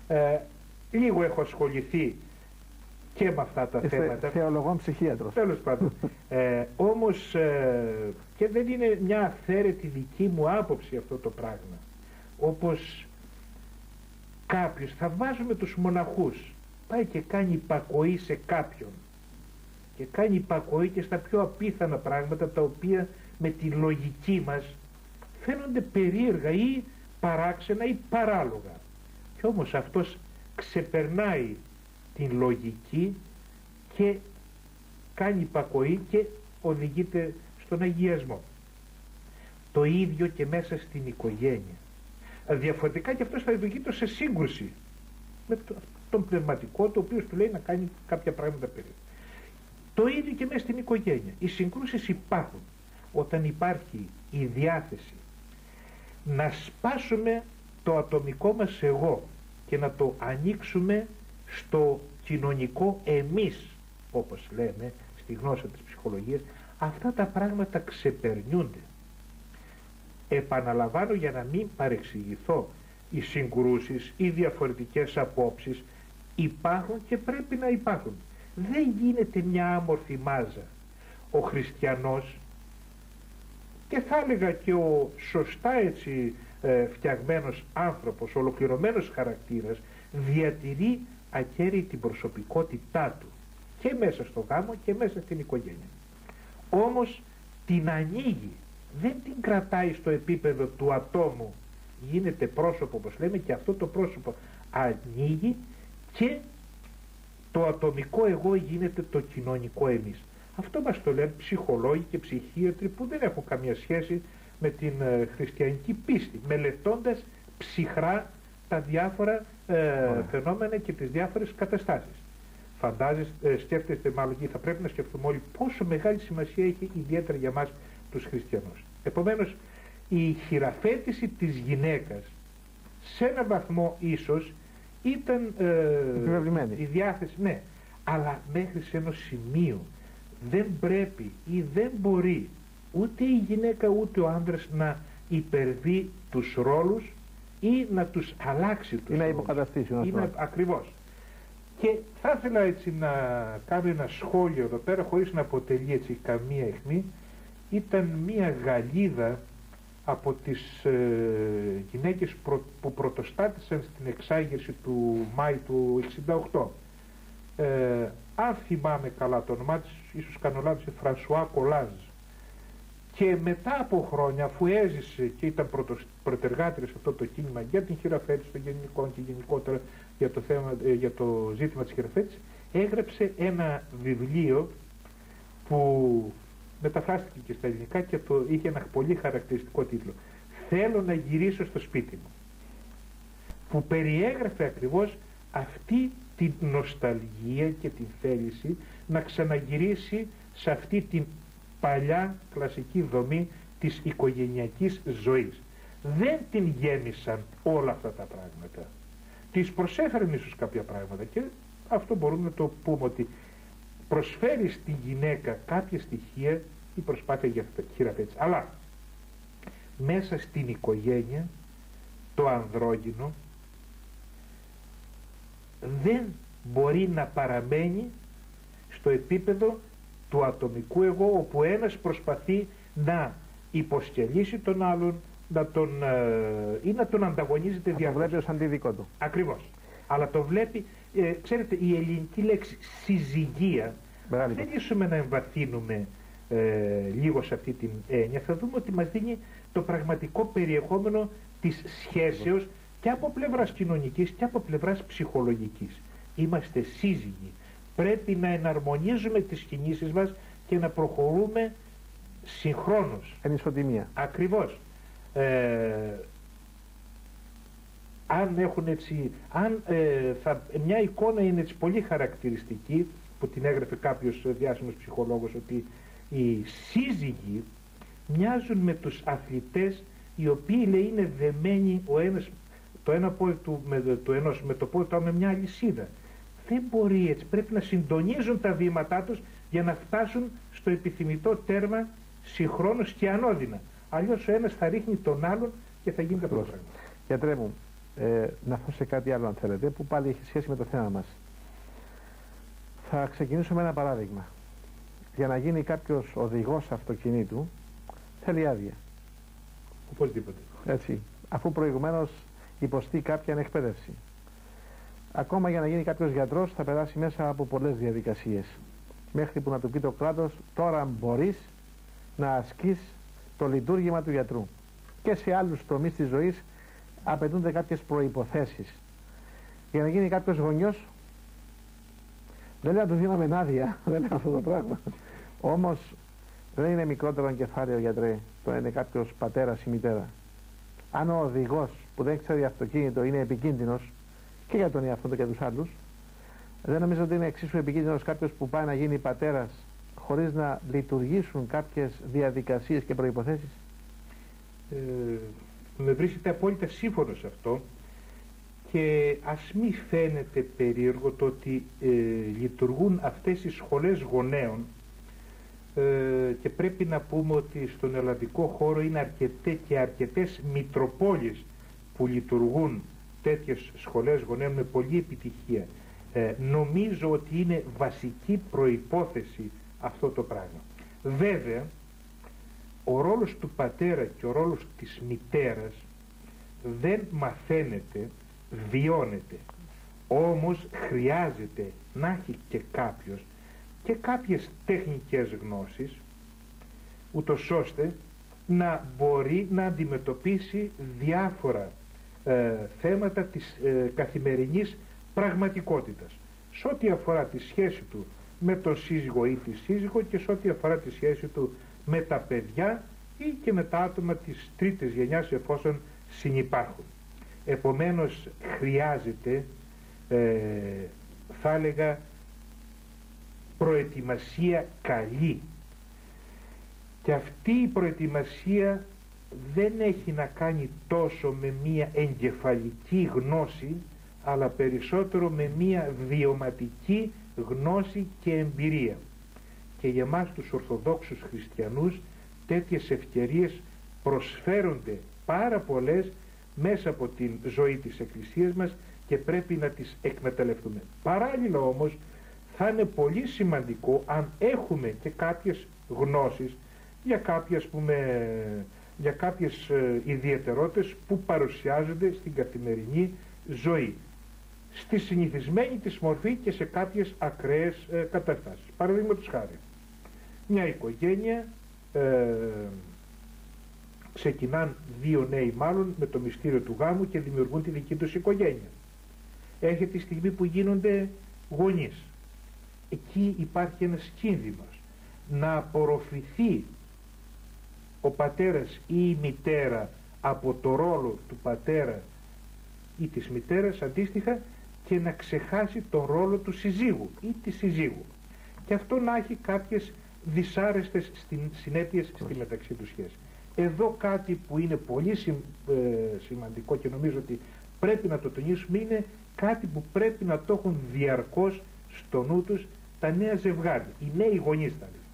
λίγο έχω ασχοληθεί και με αυτά τα θέματα. Θεολογών ψυχίατρος. Τέλος πάντων. Όμως και δεν είναι μια αυθαίρετη δική μου άποψη αυτό το πράγμα. Όπως κάποιος, θα βάζουμε τους μοναχούς, πάει και κάνει υπακοή σε κάποιον. Και κάνει υπακοή και στα πιο απίθανα πράγματα, τα οποία με τη λογική μας φαίνονται περίεργα ή παράξενα ή παράλογα. Και όμως αυτός ξεπερνάει την λογική και κάνει υπακοή και οδηγείται στον αγιασμό. Το ίδιο και μέσα στην οικογένεια. Διαφορετικά και αυτός θα οδηγείται σε σύγκρουση με τον πνευματικό, το οποίο του λέει να κάνει κάποια πράγματα περίεργα. Το ίδιο και μέσα στην οικογένεια. Οι συγκρούσεις υπάρχουν όταν υπάρχει η διάθεση να σπάσουμε το ατομικό μας εγώ και να το ανοίξουμε στο κοινωνικό εμείς, όπως λέμε στη γνώση της ψυχολογίας. Αυτά τα πράγματα ξεπερνιούνται. Επαναλαμβάνω, για να μην παρεξηγηθώ, οι συγκρούσεις, οι διαφορετικές απόψεις υπάρχουν και πρέπει να υπάρχουν. Δεν γίνεται μια άμορφη μάζα. Ο χριστιανός, και θα έλεγα και ο σωστά έτσι φτιαγμένος άνθρωπος, ολοκληρωμένος χαρακτήρας, διατηρεί ακέραιη την προσωπικότητά του και μέσα στο γάμο και μέσα στην οικογένεια. Όμως την ανοίγει, δεν την κρατάει στο επίπεδο του ατόμου, γίνεται πρόσωπο όπως λέμε, και αυτό το πρόσωπο ανοίγει και το ατομικό εγώ γίνεται το κοινωνικό εμείς. Αυτό μας το λένε ψυχολόγοι και ψυχίατροι που δεν έχουν καμία σχέση με την χριστιανική πίστη, μελετώντας ψυχρά τα διάφορα φαινόμενα και τις διάφορες καταστάσεις. Σκέφτεστε μάλλον, και θα πρέπει να σκεφτούμε όλοι πόσο μεγάλη σημασία έχει ιδιαίτερα για μας τους χριστιανούς. Επομένως, η χειραφέτηση της γυναίκας σε έναν βαθμό ίσως ήταν η διάθεση, ναι, αλλά μέχρι σε ένα σημείο δεν πρέπει ή δεν μπορεί ούτε η γυναίκα ούτε ο άντρας να υπερβεί τους ρόλους ή να τους αλλάξει τους ρόλους. Να υποκαταστήσει. Ακριβώς. Και θα ήθελα έτσι να κάνω ένα σχόλιο εδώ πέρα, χωρίς να αποτελεί έτσι καμία αιχμή. Ήταν μία Γαλλίδα από τις γυναίκες που πρωτοστάτησαν στην εξάγερση του Μάη του 1968. Αν θυμάμαι καλά το όνομά της, ίσως κάνω λάθος, Φρανσουά Κολάζ. Και μετά από χρόνια, αφού έζησε και ήταν πρωτεργάτρια σε αυτό το κίνημα για την χειραφέτηση των γενικών και γενικότερα για το ζήτημα της χειραφέτησης, έγραψε ένα βιβλίο που μεταφράστηκε και στα ελληνικά και είχε ένα πολύ χαρακτηριστικό τίτλο. «Θέλω να γυρίσω στο σπίτι μου», που περιέγραφε ακριβώς αυτή την νοσταλγία και την θέληση να ξαναγυρίσει σε αυτή την παλιά κλασική δομή της οικογενειακής ζωής. Δεν την γέμισαν όλα αυτά τα πράγματα. Της προσέφεραν ίσως κάποια πράγματα και αυτό μπορούμε να το πούμε, ότι προσφέρει στη γυναίκα κάποια στοιχεία η προσπάθεια για χειραφέτηση. Αλλά μέσα στην οικογένεια το ανδρόγυνο δεν μπορεί να παραμένει στο επίπεδο του ατομικού εγώ, όπου ένας προσπαθεί να υποσκελίσει τον άλλον, ή να τον ανταγωνίζεται διαρκώς. Το βλέπει ως αντίδικό του. Ακριβώς. Αλλά το βλέπει, ξέρετε, η ελληνική λέξη συζυγία, δεν ίσουμε να εμβαθύνουμε λίγο σε αυτή την έννοια, θα δούμε ότι μας δίνει το πραγματικό περιεχόμενο της σχέσεως και από πλευράς κοινωνικής και από πλευράς ψυχολογικής. Είμαστε σύζυγοι. Πρέπει να εναρμονίζουμε τις κινήσεις μας και να προχωρούμε συγχρόνως. Εν ισοτιμία. Ακριβώς. Αν έχουν έτσι, μια εικόνα είναι έτσι πολύ χαρακτηριστική, που την έγραφε κάποιος διάσημος ψυχολόγος, ότι οι σύζυγοι μοιάζουν με τους αθλητές οι οποίοι, λέει, είναι δεμένοι ο ένας, το ένα πόδι του με το πόδι του άλλο με μια αλυσίδα. Δεν μπορεί έτσι, πρέπει να συντονίζουν τα βήματά τους για να φτάσουν στο επιθυμητό τέρμα συγχρόνως και ανώδυνα. Αλλιώς ο ένας θα ρίχνει τον άλλον και θα γίνει κάποιο πράγμα. Γιατρέ μου, να έρθω σε κάτι άλλο αν θέλετε, που πάλι έχει σχέση με το θέμα μας. Θα ξεκινήσω με ένα παράδειγμα. Για να γίνει κάποιος οδηγός αυτοκινήτου θέλει άδεια. Οπωσδήποτε. Έτσι, αφού προηγουμένως υποστεί κάποια εκπαίδευση. Ακόμα για να γίνει κάποιος γιατρός θα περάσει μέσα από πολλές διαδικασίες. Μέχρι που να του πει το κράτος, τώρα μπορείς να ασκείς το λειτουργήμα του γιατρού. Και σε άλλους τομείς της ζωής απαιτούνται κάποιες προϋποθέσεις. Για να γίνει κάποιος γονιός, δεν λέω να του δίναμε άδεια, δεν λέω αυτό το πράγμα. Όμως δεν είναι μικρότερο εγκεφάλαιο, γιατρέ, το είναι κάποιος πατέρας ή μητέρα. Αν ο οδηγός που δεν ξέρει αυτοκίνητο είναι επικίνδυνος και για τον εαυτό του και τους άλλους, δεν νομίζω ότι είναι εξίσου επικίνδυνος κάποιος που πάει να γίνει πατέρας χωρίς να λειτουργήσουν κάποιες διαδικασίες και προϋποθέσεις. Με βρίσκεται απόλυτα σύμφωνο σε αυτό, και ας μη φαίνεται περίεργο το ότι λειτουργούν αυτές οι σχολές γονέων, και πρέπει να πούμε ότι στον ελλαδικό χώρο είναι αρκετές μητροπόλεις που λειτουργούν τέτοιες σχολές γονέων με πολλή επιτυχία. Νομίζω ότι είναι βασική προϋπόθεση αυτό το πράγμα. Βέβαια, ο ρόλος του πατέρα και ο ρόλος της μητέρας δεν μαθαίνεται, βιώνεται. Όμως χρειάζεται να έχει και κάποιος και κάποιες τεχνικές γνώσεις, ούτως ώστε να μπορεί να αντιμετωπίσει διάφορα θέματα της καθημερινής πραγματικότητας. Σε ό,τι αφορά τη σχέση του με τον σύζυγο ή τη σύζυγο, και σε ό,τι αφορά τη σχέση του με τα παιδιά ή και με τα άτομα της τρίτης γενιάς, εφόσον συνυπάρχουν. Επομένως χρειάζεται, θα έλεγα, προετοιμασία καλή. Και αυτή η προετοιμασία δεν έχει να κάνει τόσο με μία εγκεφαλική γνώση, αλλά περισσότερο με μία βιωματική γνώση και εμπειρία. Και για εμάς τους Ορθοδόξους Χριστιανούς τέτοιες ευκαιρίες προσφέρονται πάρα πολλές μέσα από την ζωή της Εκκλησίας μας και πρέπει να τις εκμεταλλευτούμε. Παράλληλα όμως θα είναι πολύ σημαντικό, αν έχουμε και κάποιες γνώσεις για κάποιες ιδιαιτερότητες που παρουσιάζονται στην καθημερινή ζωή, στη συνηθισμένη της μορφή και σε κάποιες ακραίες καταστάσεις. Παραδείγματος χάρη, μια οικογένεια, ξεκινάν δύο νέοι μάλλον με το μυστήριο του γάμου και δημιουργούν τη δική τους οικογένεια. Έρχεται η στιγμή που γίνονται γονείς. Εκεί υπάρχει ένας κίνδυνος να απορροφηθεί ο πατέρας ή η μητέρα από το ρόλο του πατέρα ή της μητέρας αντίστοιχα, και να ξεχάσει τον ρόλο του συζύγου ή της συζύγου. Και αυτό να έχει κάποιες δυσάρεστες συνέπειες στη μεταξύ του σχέση. Εδώ κάτι που είναι πολύ σημαντικό και νομίζω ότι πρέπει να το τονίσουμε, είναι κάτι που πρέπει να το έχουν διαρκώς στο νου τους τα νέα ζευγάρια, οι νέοι γονείς θα λέει.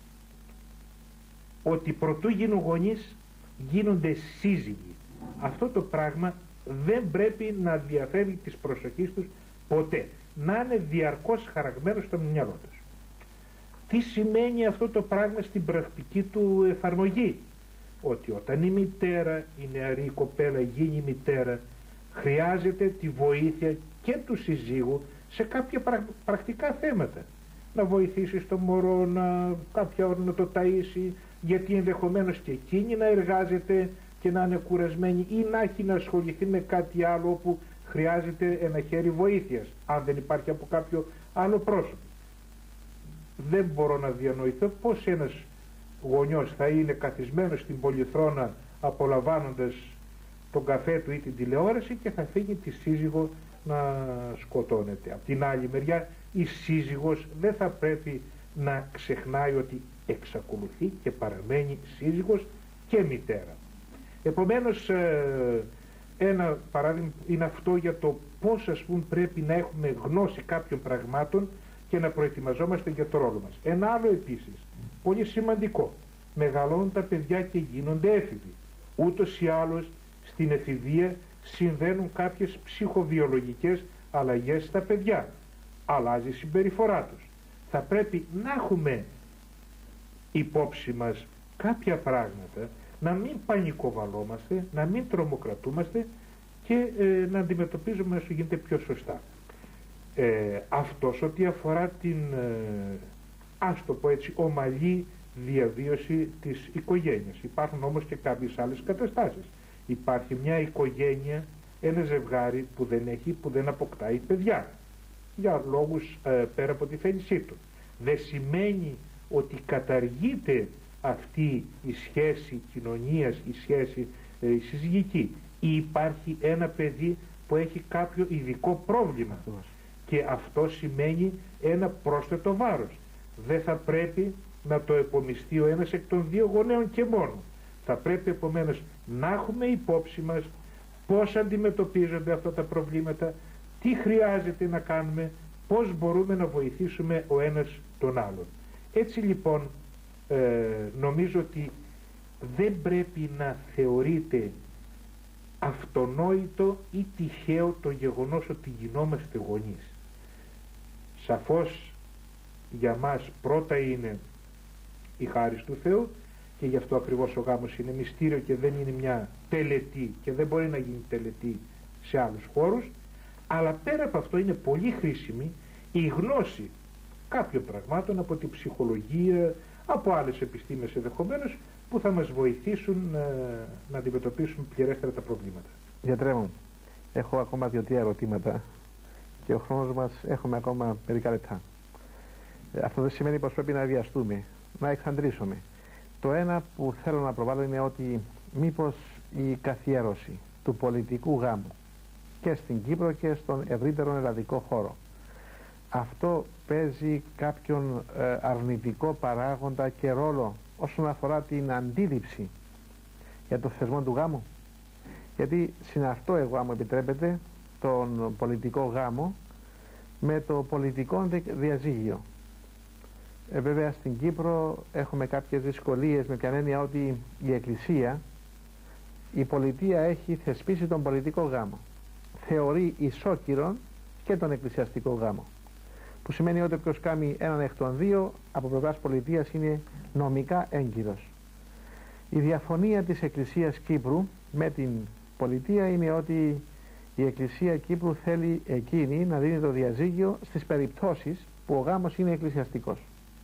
Ότι προτού γίνουν γονείς γίνονται σύζυγοι. Αυτό το πράγμα δεν πρέπει να διαφεύγει της προσοχής τους ποτέ. Να είναι διαρκώς χαραγμένο στο μυαλό τους. Τι σημαίνει αυτό το πράγμα στην πρακτική του εφαρμογή? Ότι όταν η μητέρα, η νεαρή κοπέλα γίνει μητέρα, χρειάζεται τη βοήθεια και του συζύγου σε κάποια πρακτικά θέματα. Να βοηθήσει στο μωρό, κάποια ώρα να το ταΐσει, γιατί ενδεχομένως και εκείνη να εργάζεται και να είναι κουρασμένη ή να έχει να ασχοληθεί με κάτι άλλο όπου χρειάζεται ένα χέρι βοήθειας, αν δεν υπάρχει από κάποιο άλλο πρόσωπο. Δεν μπορώ να διανοηθώ πως ένας γονιός θα είναι καθισμένος στην πολυθρόνα απολαμβάνοντας τον καφέ του ή την τηλεόραση και θα αφήνει τη σύζυγο να σκοτώνεται. Από την άλλη μεριά η σύζυγος δεν θα πρέπει να ξεχνάει ότι εξακολουθεί και παραμένει σύζυγος και μητέρα. Επομένως ένα παράδειγμα είναι αυτό για το πώς ας πούμε πρέπει να έχουμε γνώση κάποιων πραγμάτων και να προετοιμαζόμαστε για το ρόλο μας. Ένα άλλο επίσης, πολύ σημαντικό, μεγαλώνουν τα παιδιά και γίνονται έφηβοι. Ούτως ή άλλως στην εφηβεία συμβαίνουν κάποιες ψυχοβιολογικές αλλαγές στα παιδιά. Αλλάζει η συμπεριφορά τους. Θα πρέπει να έχουμε υπόψη μας κάποια πράγματα, να μην πανικοβαλόμαστε, να μην τρομοκρατούμαστε και να αντιμετωπίζουμε όσο γίνεται πιο σωστά. Αυτός ό,τι αφορά την, ας το πω έτσι, ομαλή διαβίωση της οικογένειας. Υπάρχουν όμως και κάποιες άλλες καταστάσεις. Υπάρχει μια οικογένεια, ένα ζευγάρι που δεν αποκτάει παιδιά για λόγους πέρα από τη θέλησή του. Δεν σημαίνει ότι καταργείται αυτή η σχέση κοινωνίας, η σχέση η συζυγική, ή υπάρχει ένα παιδί που έχει κάποιο ειδικό πρόβλημα και αυτό σημαίνει ένα πρόσθετο βάρος. Δεν θα πρέπει να το επομιστεί ο ένας εκ των δύο γονέων και μόνο. Θα πρέπει επομένως να έχουμε υπόψη μας πώς αντιμετωπίζονται αυτά τα προβλήματα, τι χρειάζεται να κάνουμε, πώς μπορούμε να βοηθήσουμε ο ένας τον άλλον. Έτσι λοιπόν νομίζω ότι δεν πρέπει να θεωρείται αυτονόητο ή τυχαίο το γεγονός ότι γινόμαστε γονείς. Σαφώς για μας πρώτα είναι η χάρις του Θεού και γι' αυτό ακριβώς ο γάμος είναι μυστήριο και δεν είναι μια τελετή και δεν μπορεί να γίνει τελετή σε άλλους χώρους, αλλά πέρα από αυτό είναι πολύ χρήσιμη η γνώση κάποιων πραγμάτων από την ψυχολογία, από άλλες επιστήμες ενδεχομένως, που θα μας βοηθήσουν να αντιμετωπίσουμε πληρέστερα τα προβλήματα. Γιατρέ μου, έχω ακόμα 2-3 ερωτήματα και ο χρόνος μας έχουμε ακόμα μερικά λεπτά. Αυτό δεν σημαίνει πως πρέπει να βιαστούμε, να εξαντλήσουμε. Το ένα που θέλω να προβάλλω είναι ότι μήπως η καθιέρωση του πολιτικού γάμου και στην Κύπρο και στον ευρύτερο ελλαδικό χώρο, αυτό παίζει κάποιον αρνητικό παράγοντα και ρόλο όσον αφορά την αντίληψη για το θεσμό του γάμου? Γιατί συναρτώ εγώ, αν μου επιτρέπετε, τον πολιτικό γάμο με το πολιτικό διαζύγιο. Βέβαια στην Κύπρο έχουμε κάποιες δυσκολίες με την έννοια ότι η Εκκλησία, η πολιτεία έχει θεσπίσει τον πολιτικό γάμο. Θεωρεί ισόκυρον και τον εκκλησιαστικό γάμο. Που σημαίνει ότι όποιος κάνει έναν εκ των δύο από πλευράς πολιτείας είναι νομικά έγκυρος. Η διαφωνία της Εκκλησίας Κύπρου με την πολιτεία είναι ότι η Εκκλησία Κύπρου θέλει εκείνη να δίνει το διαζύγιο στις περιπτώσεις που ο γάμος είναι εκκλησιαστικός.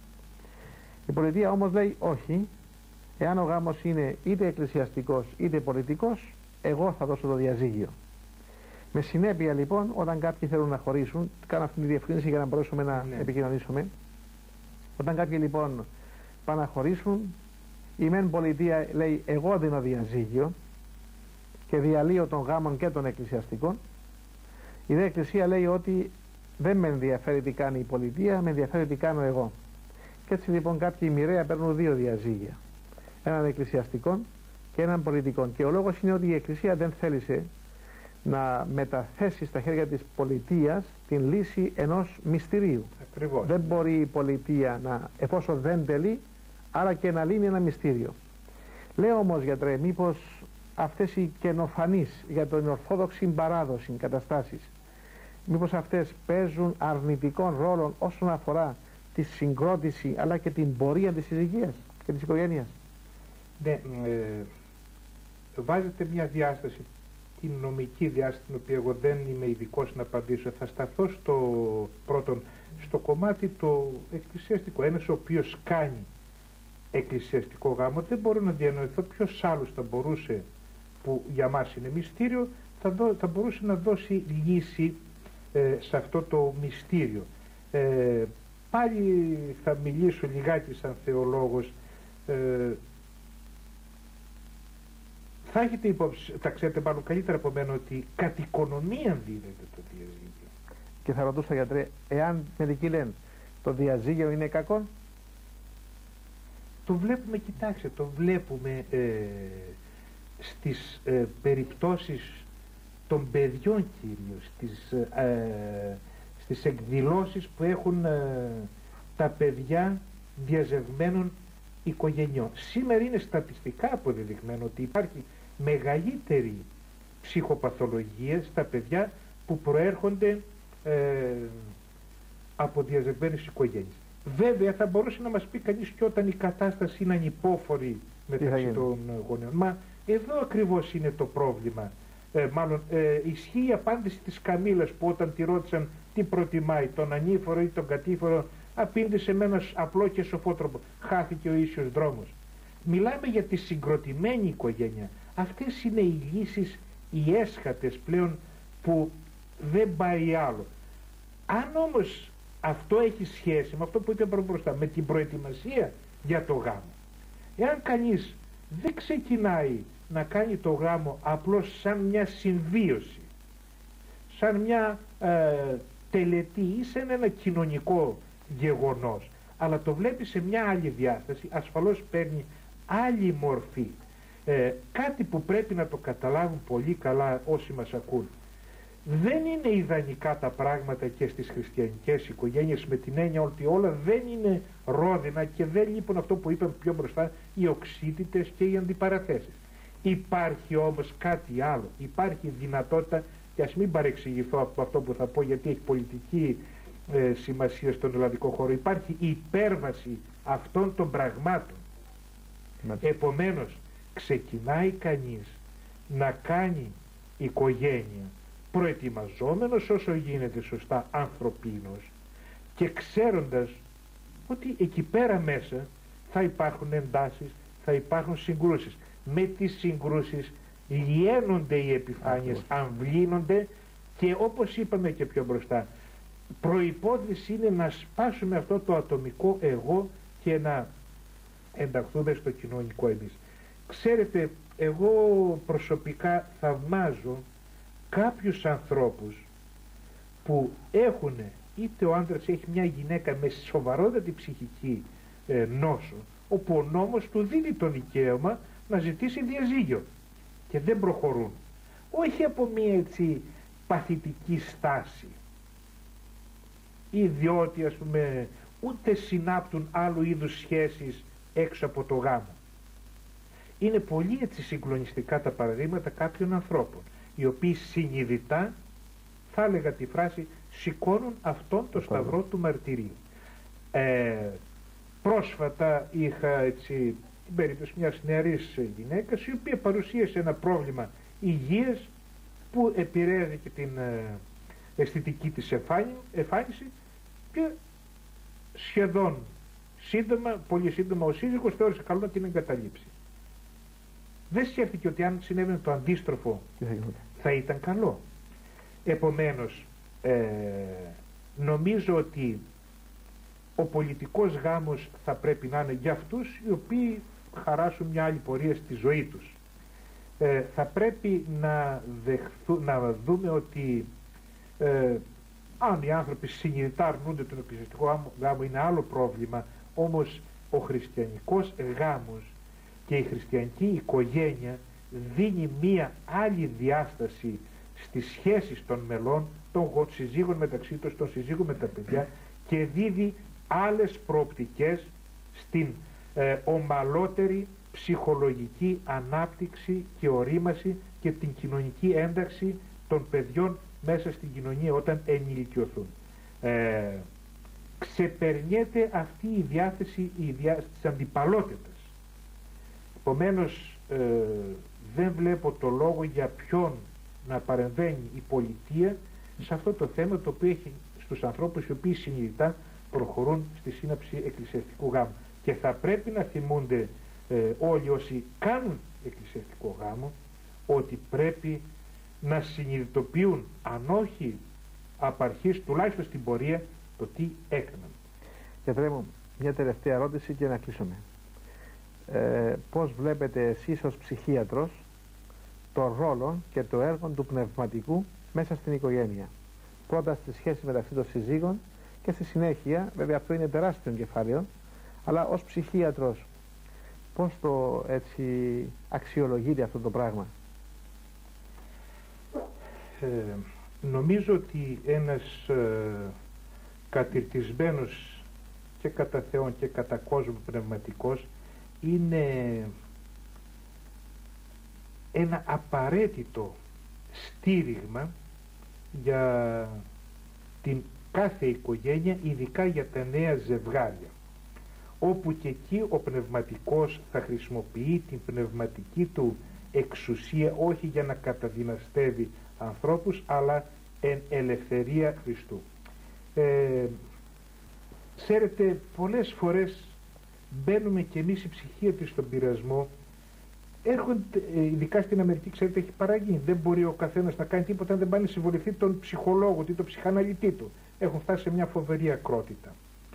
Η πολιτεία όμως λέει όχι, εάν ο γάμος είναι είτε εκκλησιαστικός είτε πολιτικός, εγώ θα δώσω το διαζύγιο. Με συνέπεια λοιπόν, όταν κάποιοι θέλουν να χωρίσουν, κάνω αυτή τη διευκρίνηση για να μπορέσουμε να επικοινωνήσουμε. Όταν κάποιοι λοιπόν πάνε να χωρίσουν, η μεν πολιτεία λέει εγώ δίνω διαζύγιο και διαλύω των γάμων και των εκκλησιαστικών. Η δε Εκκλησία λέει ότι δεν με ενδιαφέρει τι κάνει η πολιτεία, με ενδιαφέρει τι κάνω εγώ. Και έτσι λοιπόν κάποιοι μοιραία παίρνουν δύο διαζύγια. Έναν εκκλησιαστικών και έναν πολιτικών. Και ο λόγος είναι ότι η Εκκλησία δεν θέλησε να μεταθέσει στα χέρια της πολιτείας την λύση ενός μυστηρίου. Ακριβώς. Δεν μπορεί η πολιτεία, εφόσον δεν τελεί, άρα και να λύνει ένα μυστήριο. Λέω όμως, γιατρέ, μήπως αυτές οι καινοφανείς για την ορθόδοξη παράδοση καταστάσεις, μήπως αυτές παίζουν αρνητικών ρόλων όσον αφορά τη συγκρότηση αλλά και την πορεία της συζυγίας και της οικογένειας? Ναι, βάζετε μια διάσταση, την νομική διάσταση, την οποία εγώ δεν είμαι ειδικός να απαντήσω. Θα σταθώ στο κομμάτι το εκκλησιαστικό. Ένας ο οποίος κάνει εκκλησιαστικό γάμο, δεν μπορώ να διανοηθώ ποιος άλλος θα μπορούσε, που για μας είναι μυστήριο, θα μπορούσε να δώσει λύση σε αυτό το μυστήριο. Πάλι θα μιλήσω λιγάκι σαν θεολόγος. Θα έχετε υπόψη, θα ξέρετε μάλλον καλύτερα από μένα, ότι κατ' οικονομία δίδεται το διαζύγιο. Και θα ρωτούσα, γιατρέ, εάν μερικοί λένε το διαζύγιο είναι κακό? Το βλέπουμε, κοιτάξτε, το βλέπουμε στις περιπτώσεις των παιδιών κυρίως, στις εκδηλώσεις που έχουν τα παιδιά διαζευμένων οικογενειών. Σήμερα είναι στατιστικά αποδεδειγμένο ότι υπάρχει μεγαλύτερη ψυχοπαθολογία στα παιδιά που προέρχονται από διαζευμένες οικογένειες. Βέβαια θα μπορούσε να μας πει κανείς και όταν η κατάσταση είναι ανυπόφορη μεταξύ των γονέων. Μα εδώ ακριβώς είναι το πρόβλημα. Ισχύει η απάντηση της Καμήλας που όταν τη ρώτησαν τι προτιμάει, τον ανήφορο ή τον κατήφορο, απήντησε με ένα απλό και σοφό τρόπο: χάθηκε ο ίσιος δρόμος. Μιλάμε για τη συγκροτημένη οικογένεια. Αυτές είναι οι λύσεις, οι έσχατες πλέον, που δεν πάει άλλο. Αν όμως αυτό έχει σχέση με αυτό που είπε μπροστά, με την προετοιμασία για το γάμο, εάν κανείς δεν ξεκινάει να κάνει το γάμο απλώς σαν μια συμβίωση, σαν μια τελετή ή σαν ένα κοινωνικό γεγονός, αλλά το βλέπει σε μια άλλη διάσταση, ασφαλώς παίρνει άλλη μορφή. Κάτι που πρέπει να το καταλάβουν πολύ καλά όσοι μας ακούν: δεν είναι ιδανικά τα πράγματα και στις χριστιανικές οικογένειες, με την έννοια ότι όλα δεν είναι ρόδινα και δεν λείπουν, αυτό που είπαμε πιο μπροστά, οι οξύτητες και οι αντιπαραθέσεις. Υπάρχει όμως κάτι άλλο, υπάρχει δυνατότητα, και ας μην παρεξηγηθώ από αυτό που θα πω γιατί έχει πολιτική σημασία στον ελλαδικό χώρο, υπάρχει υπέρβαση αυτών των πραγμάτων. Επομένως ξεκινάει κανείς να κάνει οικογένεια προετοιμαζόμενος όσο γίνεται σωστά ανθρωπίνος και ξέροντας ότι εκεί πέρα μέσα θα υπάρχουν εντάσεις, θα υπάρχουν συγκρούσεις. Με τις συγκρούσεις λιένονται οι επιφάνειες, αμβλύνονται, και όπως είπαμε και πιο μπροστά, προϋπόθεση είναι να σπάσουμε αυτό το ατομικό εγώ και να ενταχθούμε στο κοινωνικό εμείς. Ξέρετε, εγώ προσωπικά θαυμάζω κάποιους ανθρώπους που έχουν, είτε ο άντρας έχει μια γυναίκα με σοβαρότατη ψυχική νόσο, όπου ο νόμος του δίνει το δικαίωμα να ζητήσει διαζύγιο και δεν προχωρούν. Όχι από μια έτσι παθητική στάση, ή διότι ας πούμε ούτε συνάπτουν άλλου είδους σχέσεις έξω από το γάμο. Είναι πολύ έτσι συγκλονιστικά τα παραδείγματα κάποιων ανθρώπων, οι οποίοι συνειδητά, θα έλεγα τη φράση, σηκώνουν αυτόν το σταυρό του μαρτυρίου. Πρόσφατα είχα έτσι την περίπτωση μιας νεαρής γυναίκας, η οποία παρουσίασε ένα πρόβλημα υγείας που επηρέαζε και την αισθητική της εμφάνιση, και σχεδόν σύντομα, πολύ σύντομα, ο σύζυγος θεώρησε καλό να την εγκαταλείψει. Δεν σκέφτηκε ότι αν συνέβαινε το αντίστροφο θα ήταν καλό. Επομένως νομίζω ότι ο πολιτικός γάμος θα πρέπει να είναι για αυτούς οι οποίοι χαράσουν μια άλλη πορεία στη ζωή τους. Θα πρέπει να δούμε ότι αν οι άνθρωποι συνειδητά αρνούνται τον εκκλησιαστικό γάμο είναι άλλο πρόβλημα, Όμως ο χριστιανικός γάμος και η χριστιανική οικογένεια δίνει μία άλλη διάσταση στις σχέσεις των μελών, των συζύγων μεταξύ τους, των συζύγων με τα παιδιά, και δίδει άλλες προοπτικές στην ομαλότερη ψυχολογική ανάπτυξη και ορίμαση και την κοινωνική ένταξη των παιδιών μέσα στην κοινωνία όταν ενηλικιωθούν. Ξεπερνιέται αυτή η διάθεση της αντιπαλότητας. Επομένως δεν βλέπω το λόγο για ποιον να παρεμβαίνει η πολιτεία σε αυτό το θέμα, το οποίο έχει στους ανθρώπους οι οποίοι συνειδητά προχωρούν στη σύναψη εκκλησιαστικού γάμου. Και θα πρέπει να θυμούνται όλοι όσοι κάνουν εκκλησιαστικό γάμο ότι πρέπει να συνειδητοποιούν, αν όχι απ' αρχής, τουλάχιστον στην πορεία, το τι έκαναν. Γιατρέ μου, μια τελευταία ερώτηση και να κλείσουμε. Πώς βλέπετε εσείς ως ψυχίατρος το ρόλο και το έργο του πνευματικού μέσα στην οικογένεια? Πρώτα στη σχέση μεταξύ των συζύγων και στη συνέχεια, βέβαια αυτό είναι τεράστιο κεφάλαιο, αλλά ως ψυχίατρος πώς το έτσι αξιολογείτε αυτό το πράγμα? Νομίζω ότι ένας κατηρτισμένος και κατά Θεόν και κατά κόσμο πνευματικός είναι ένα απαραίτητο στήριγμα για την κάθε οικογένεια, ειδικά για τα νέα ζευγάρια, όπου και εκεί ο πνευματικός θα χρησιμοποιεί την πνευματική του εξουσία όχι για να καταδυναστεύει ανθρώπους, αλλά εν ελευθερία Χριστού. Ξέρετε, πολλές φορές μπαίνουμε και εμείς οι ψυχίατροι στον πειρασμό. Έρχονται, ειδικά στην Αμερική, ξέρετε, έχει παραγίνει. Δεν μπορεί ο καθένας να κάνει τίποτα αν δεν πάει να συμβοληθεί τον ψυχολόγο ή τον ψυχαναλυτή του. Έχουν φτάσει σε μια φοβερή ακρότητα.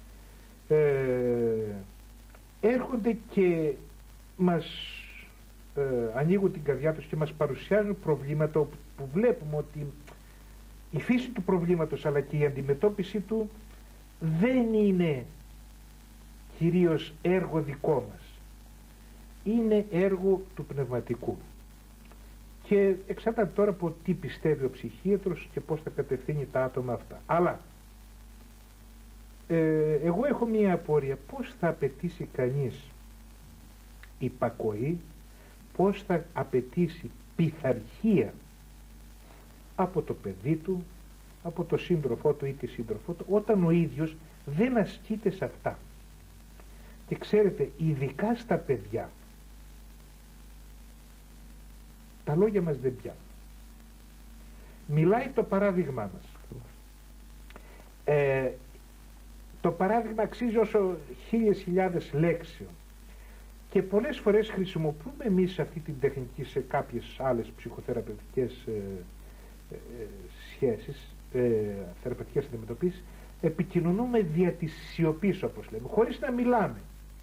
Έρχονται και μας ανοίγουν την καρδιά τους και μας παρουσιάζουν προβλήματα που βλέπουμε ότι η φύση του προβλήματος αλλά και η αντιμετώπιση του δεν είναι κυρίως έργο δικό μας. Είναι έργο του πνευματικού. Και εξαρτάται τώρα από τι πιστεύει ο ψυχίατρος και πώς θα κατευθύνει τα άτομα αυτά. Αλλά εγώ έχω μία απορία. Πώς θα απαιτήσει κανείς υπακοή, πώς θα απαιτήσει πειθαρχία από το παιδί του, από το σύντροφό του ή τη σύντροφό του, όταν ο ίδιος δεν ασκείται σε αυτά. Και ξέρετε, ειδικά στα παιδιά, τα λόγια μας δεν πιάνουν. Μιλάει το παράδειγμά μας. Το παράδειγμα αξίζει όσο χίλιες λέξεων. Και πολλές φορές χρησιμοποιούμε εμείς αυτή την τεχνική σε κάποιες άλλες ψυχοθεραπευτικές σχέσεις, θεραπευτικές αντιμετωπίσεις. Επικοινωνούμε δια της σιωπής, όπως λέμε, χωρίς να μιλάμε.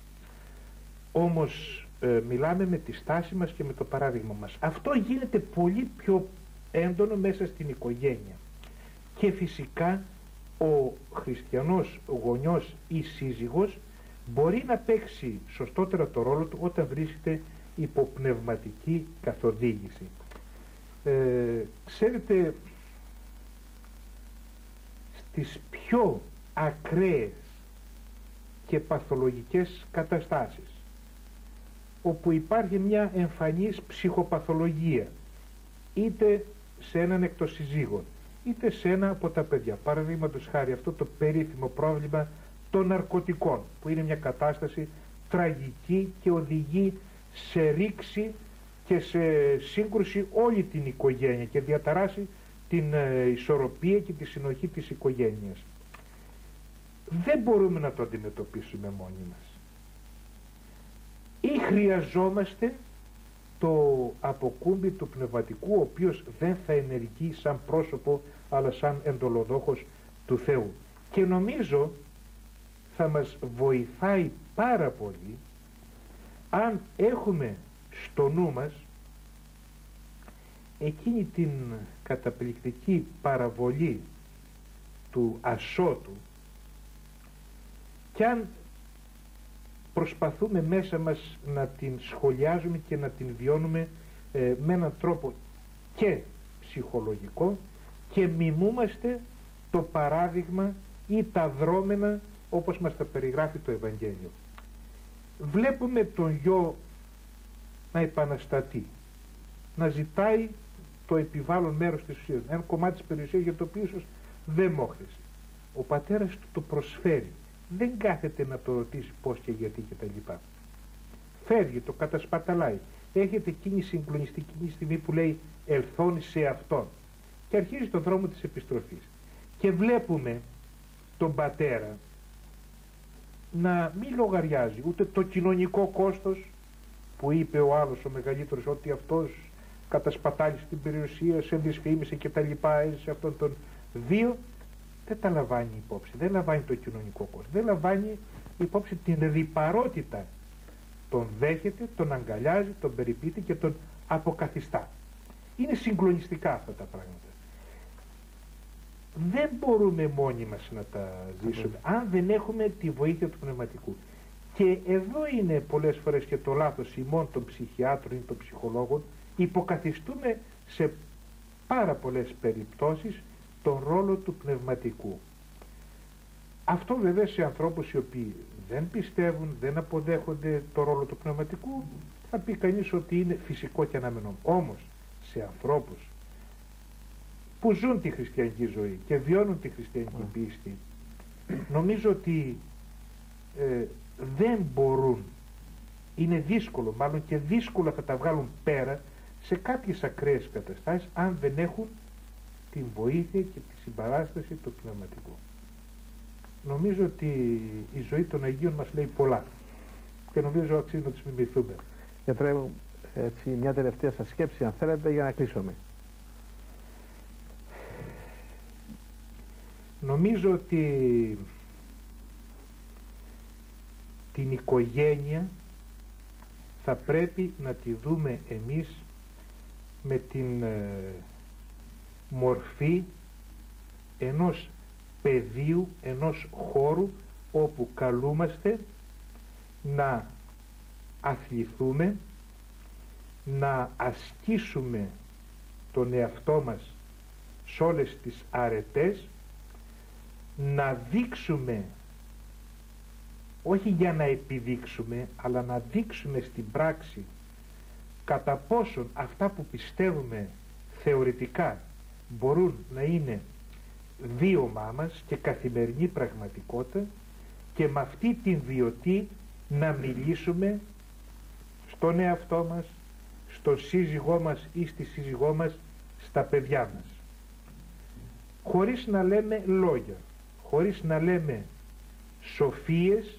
Όμως μιλάμε με τη στάση μας και με το παράδειγμα μας. Αυτό γίνεται πολύ πιο έντονο μέσα στην οικογένεια. Και φυσικά ο χριστιανός γονιός ή σύζυγος μπορεί να παίξει σωστότερα το ρόλο του όταν βρίσκεται υπό πνευματική καθοδήγηση. Ξέρετε, στις πιο ακραίες και παθολογικές καταστάσεις, όπου υπάρχει μια εμφανής ψυχοπαθολογία, είτε σε έναν εκ των συζύγων, είτε σε ένα από τα παιδιά, παραδείγματος χάρη αυτό το περίφημο πρόβλημα των ναρκωτικών, που είναι μια κατάσταση τραγική και οδηγεί σε ρήξη και σε σύγκρουση όλη την οικογένεια και διαταράσει την ισορροπία και τη συνοχή της οικογένειας. Δεν μπορούμε να το αντιμετωπίσουμε μόνοι μας. Ή χρειαζόμαστε το αποκούμπι του πνευματικού, ο οποίος δεν θα ενεργεί σαν πρόσωπο αλλά σαν εντολοδόχος του Θεού. Και νομίζω θα μας βοηθάει πάρα πολύ αν έχουμε στο νου μας εκείνη την καταπληκτική παραβολή του Ασώτου, και αν προσπαθούμε μέσα μας να την σχολιάζουμε και να την βιώνουμε με έναν τρόπο και ψυχολογικό και μιμούμαστε το παράδειγμα ή τα δρόμενα όπως μας τα περιγράφει το Ευαγγέλιο. Βλέπουμε τον γιο να επαναστατεί, να ζητάει το επιβάλλον μέρος της ουσίας, ένα κομμάτι της περιουσίας για το οποίο ίσως δεν μόχθησε. Ο πατέρας του το προσφέρει, δεν κάθεται να το ρωτήσει πώς και γιατί κτλ. Φεύγει, το κατασπαταλάει. Έχετε εκείνη η συγκλονιστική στιγμή που λέει ελθόν σε αυτόν και αρχίζει τον δρόμο της επιστροφής. Και βλέπουμε τον πατέρα να μην λογαριάζει ούτε το κοινωνικό κόστος που είπε ο άλλος ο μεγαλύτερος ότι αυτός κατασπατάλησε την περιουσία, σε δυσφήμισε και τα λοιπά, σε αυτόν τον βίο, δεν τα λαμβάνει υπόψη, δεν λαμβάνει το κοινωνικό κόστος, δεν λαμβάνει υπόψη την ρηπαρότητα. Τον δέχεται, τον αγκαλιάζει, τον περιποιείται και τον αποκαθιστά. Είναι συγκλονιστικά αυτά τα πράγματα. Δεν μπορούμε μόνοι μας να τα ζήσουμε αν δεν έχουμε τη βοήθεια του πνευματικού. Και εδώ είναι πολλές φορές και το λάθος ημών των ψυχιάτρων ή των ψυχολόγων, υποκαθιστούμε σε πάρα πολλές περιπτώσεις τον ρόλο του πνευματικού. Αυτό βέβαια σε ανθρώπους οι οποίοι δεν πιστεύουν, δεν αποδέχονται το ρόλο του πνευματικού, θα πει κανείς ότι είναι φυσικό και αναμενόμενο. Όμως σε ανθρώπους που ζουν τη χριστιανική ζωή και βιώνουν τη χριστιανική πίστη, νομίζω ότι δεν μπορούν, είναι δύσκολο, μάλλον και δύσκολα θα τα βγάλουν πέρα σε κάποιες ακραίες καταστάσεις αν δεν έχουν την βοήθεια και τη συμπαράσταση του πνευματικού. Νομίζω ότι η ζωή των Αγίων μας λέει πολλά και νομίζω αξίζει να τους μιμηθούμε. Γιατρέ μου, έτσι, μια τελευταία σας σκέψη αν θέλετε για να κλείσουμε. Νομίζω ότι την οικογένεια θα πρέπει να τη δούμε εμείς με την μορφή ενός πεδίου, ενός χώρου όπου καλούμαστε να αθληθούμε, να ασκήσουμε τον εαυτό μας σε όλες τις αρετές, να δείξουμε, όχι για να επιδείξουμε, αλλά να δείξουμε στην πράξη κατά πόσον αυτά που πιστεύουμε θεωρητικά μπορούν να είναι βίωμά μας και καθημερινή πραγματικότητα και με αυτή την βιωτή να μιλήσουμε στον εαυτό μας, στον σύζυγό μας ή στη σύζυγό μας, στα παιδιά μας. Χωρίς να λέμε λόγια, χωρίς να λέμε σοφίες,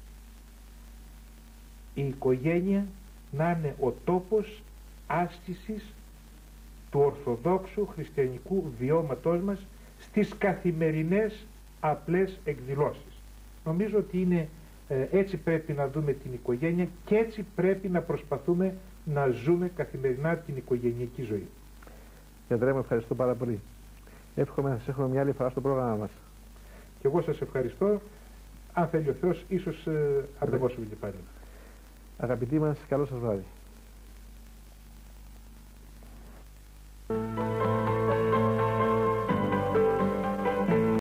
η οικογένεια να είναι ο τόπος άσκησης του ορθοδόξου χριστιανικού βιώματός μας στις καθημερινές απλές εκδηλώσεις. Νομίζω ότι είναι έτσι πρέπει να δούμε την οικογένεια και έτσι πρέπει να προσπαθούμε να ζούμε καθημερινά την οικογενειακή ζωή. Γιατρέ, με ευχαριστώ πάρα πολύ. Εύχομαι να σας έχουμε μια άλλη φορά στο πρόγραμμα μας. Και εγώ σας ευχαριστώ. Αν θέλει ο Θεός, ίσως αντεγώσουμε και πάλι. Αγαπητοί μας, καλό σας βράδυ.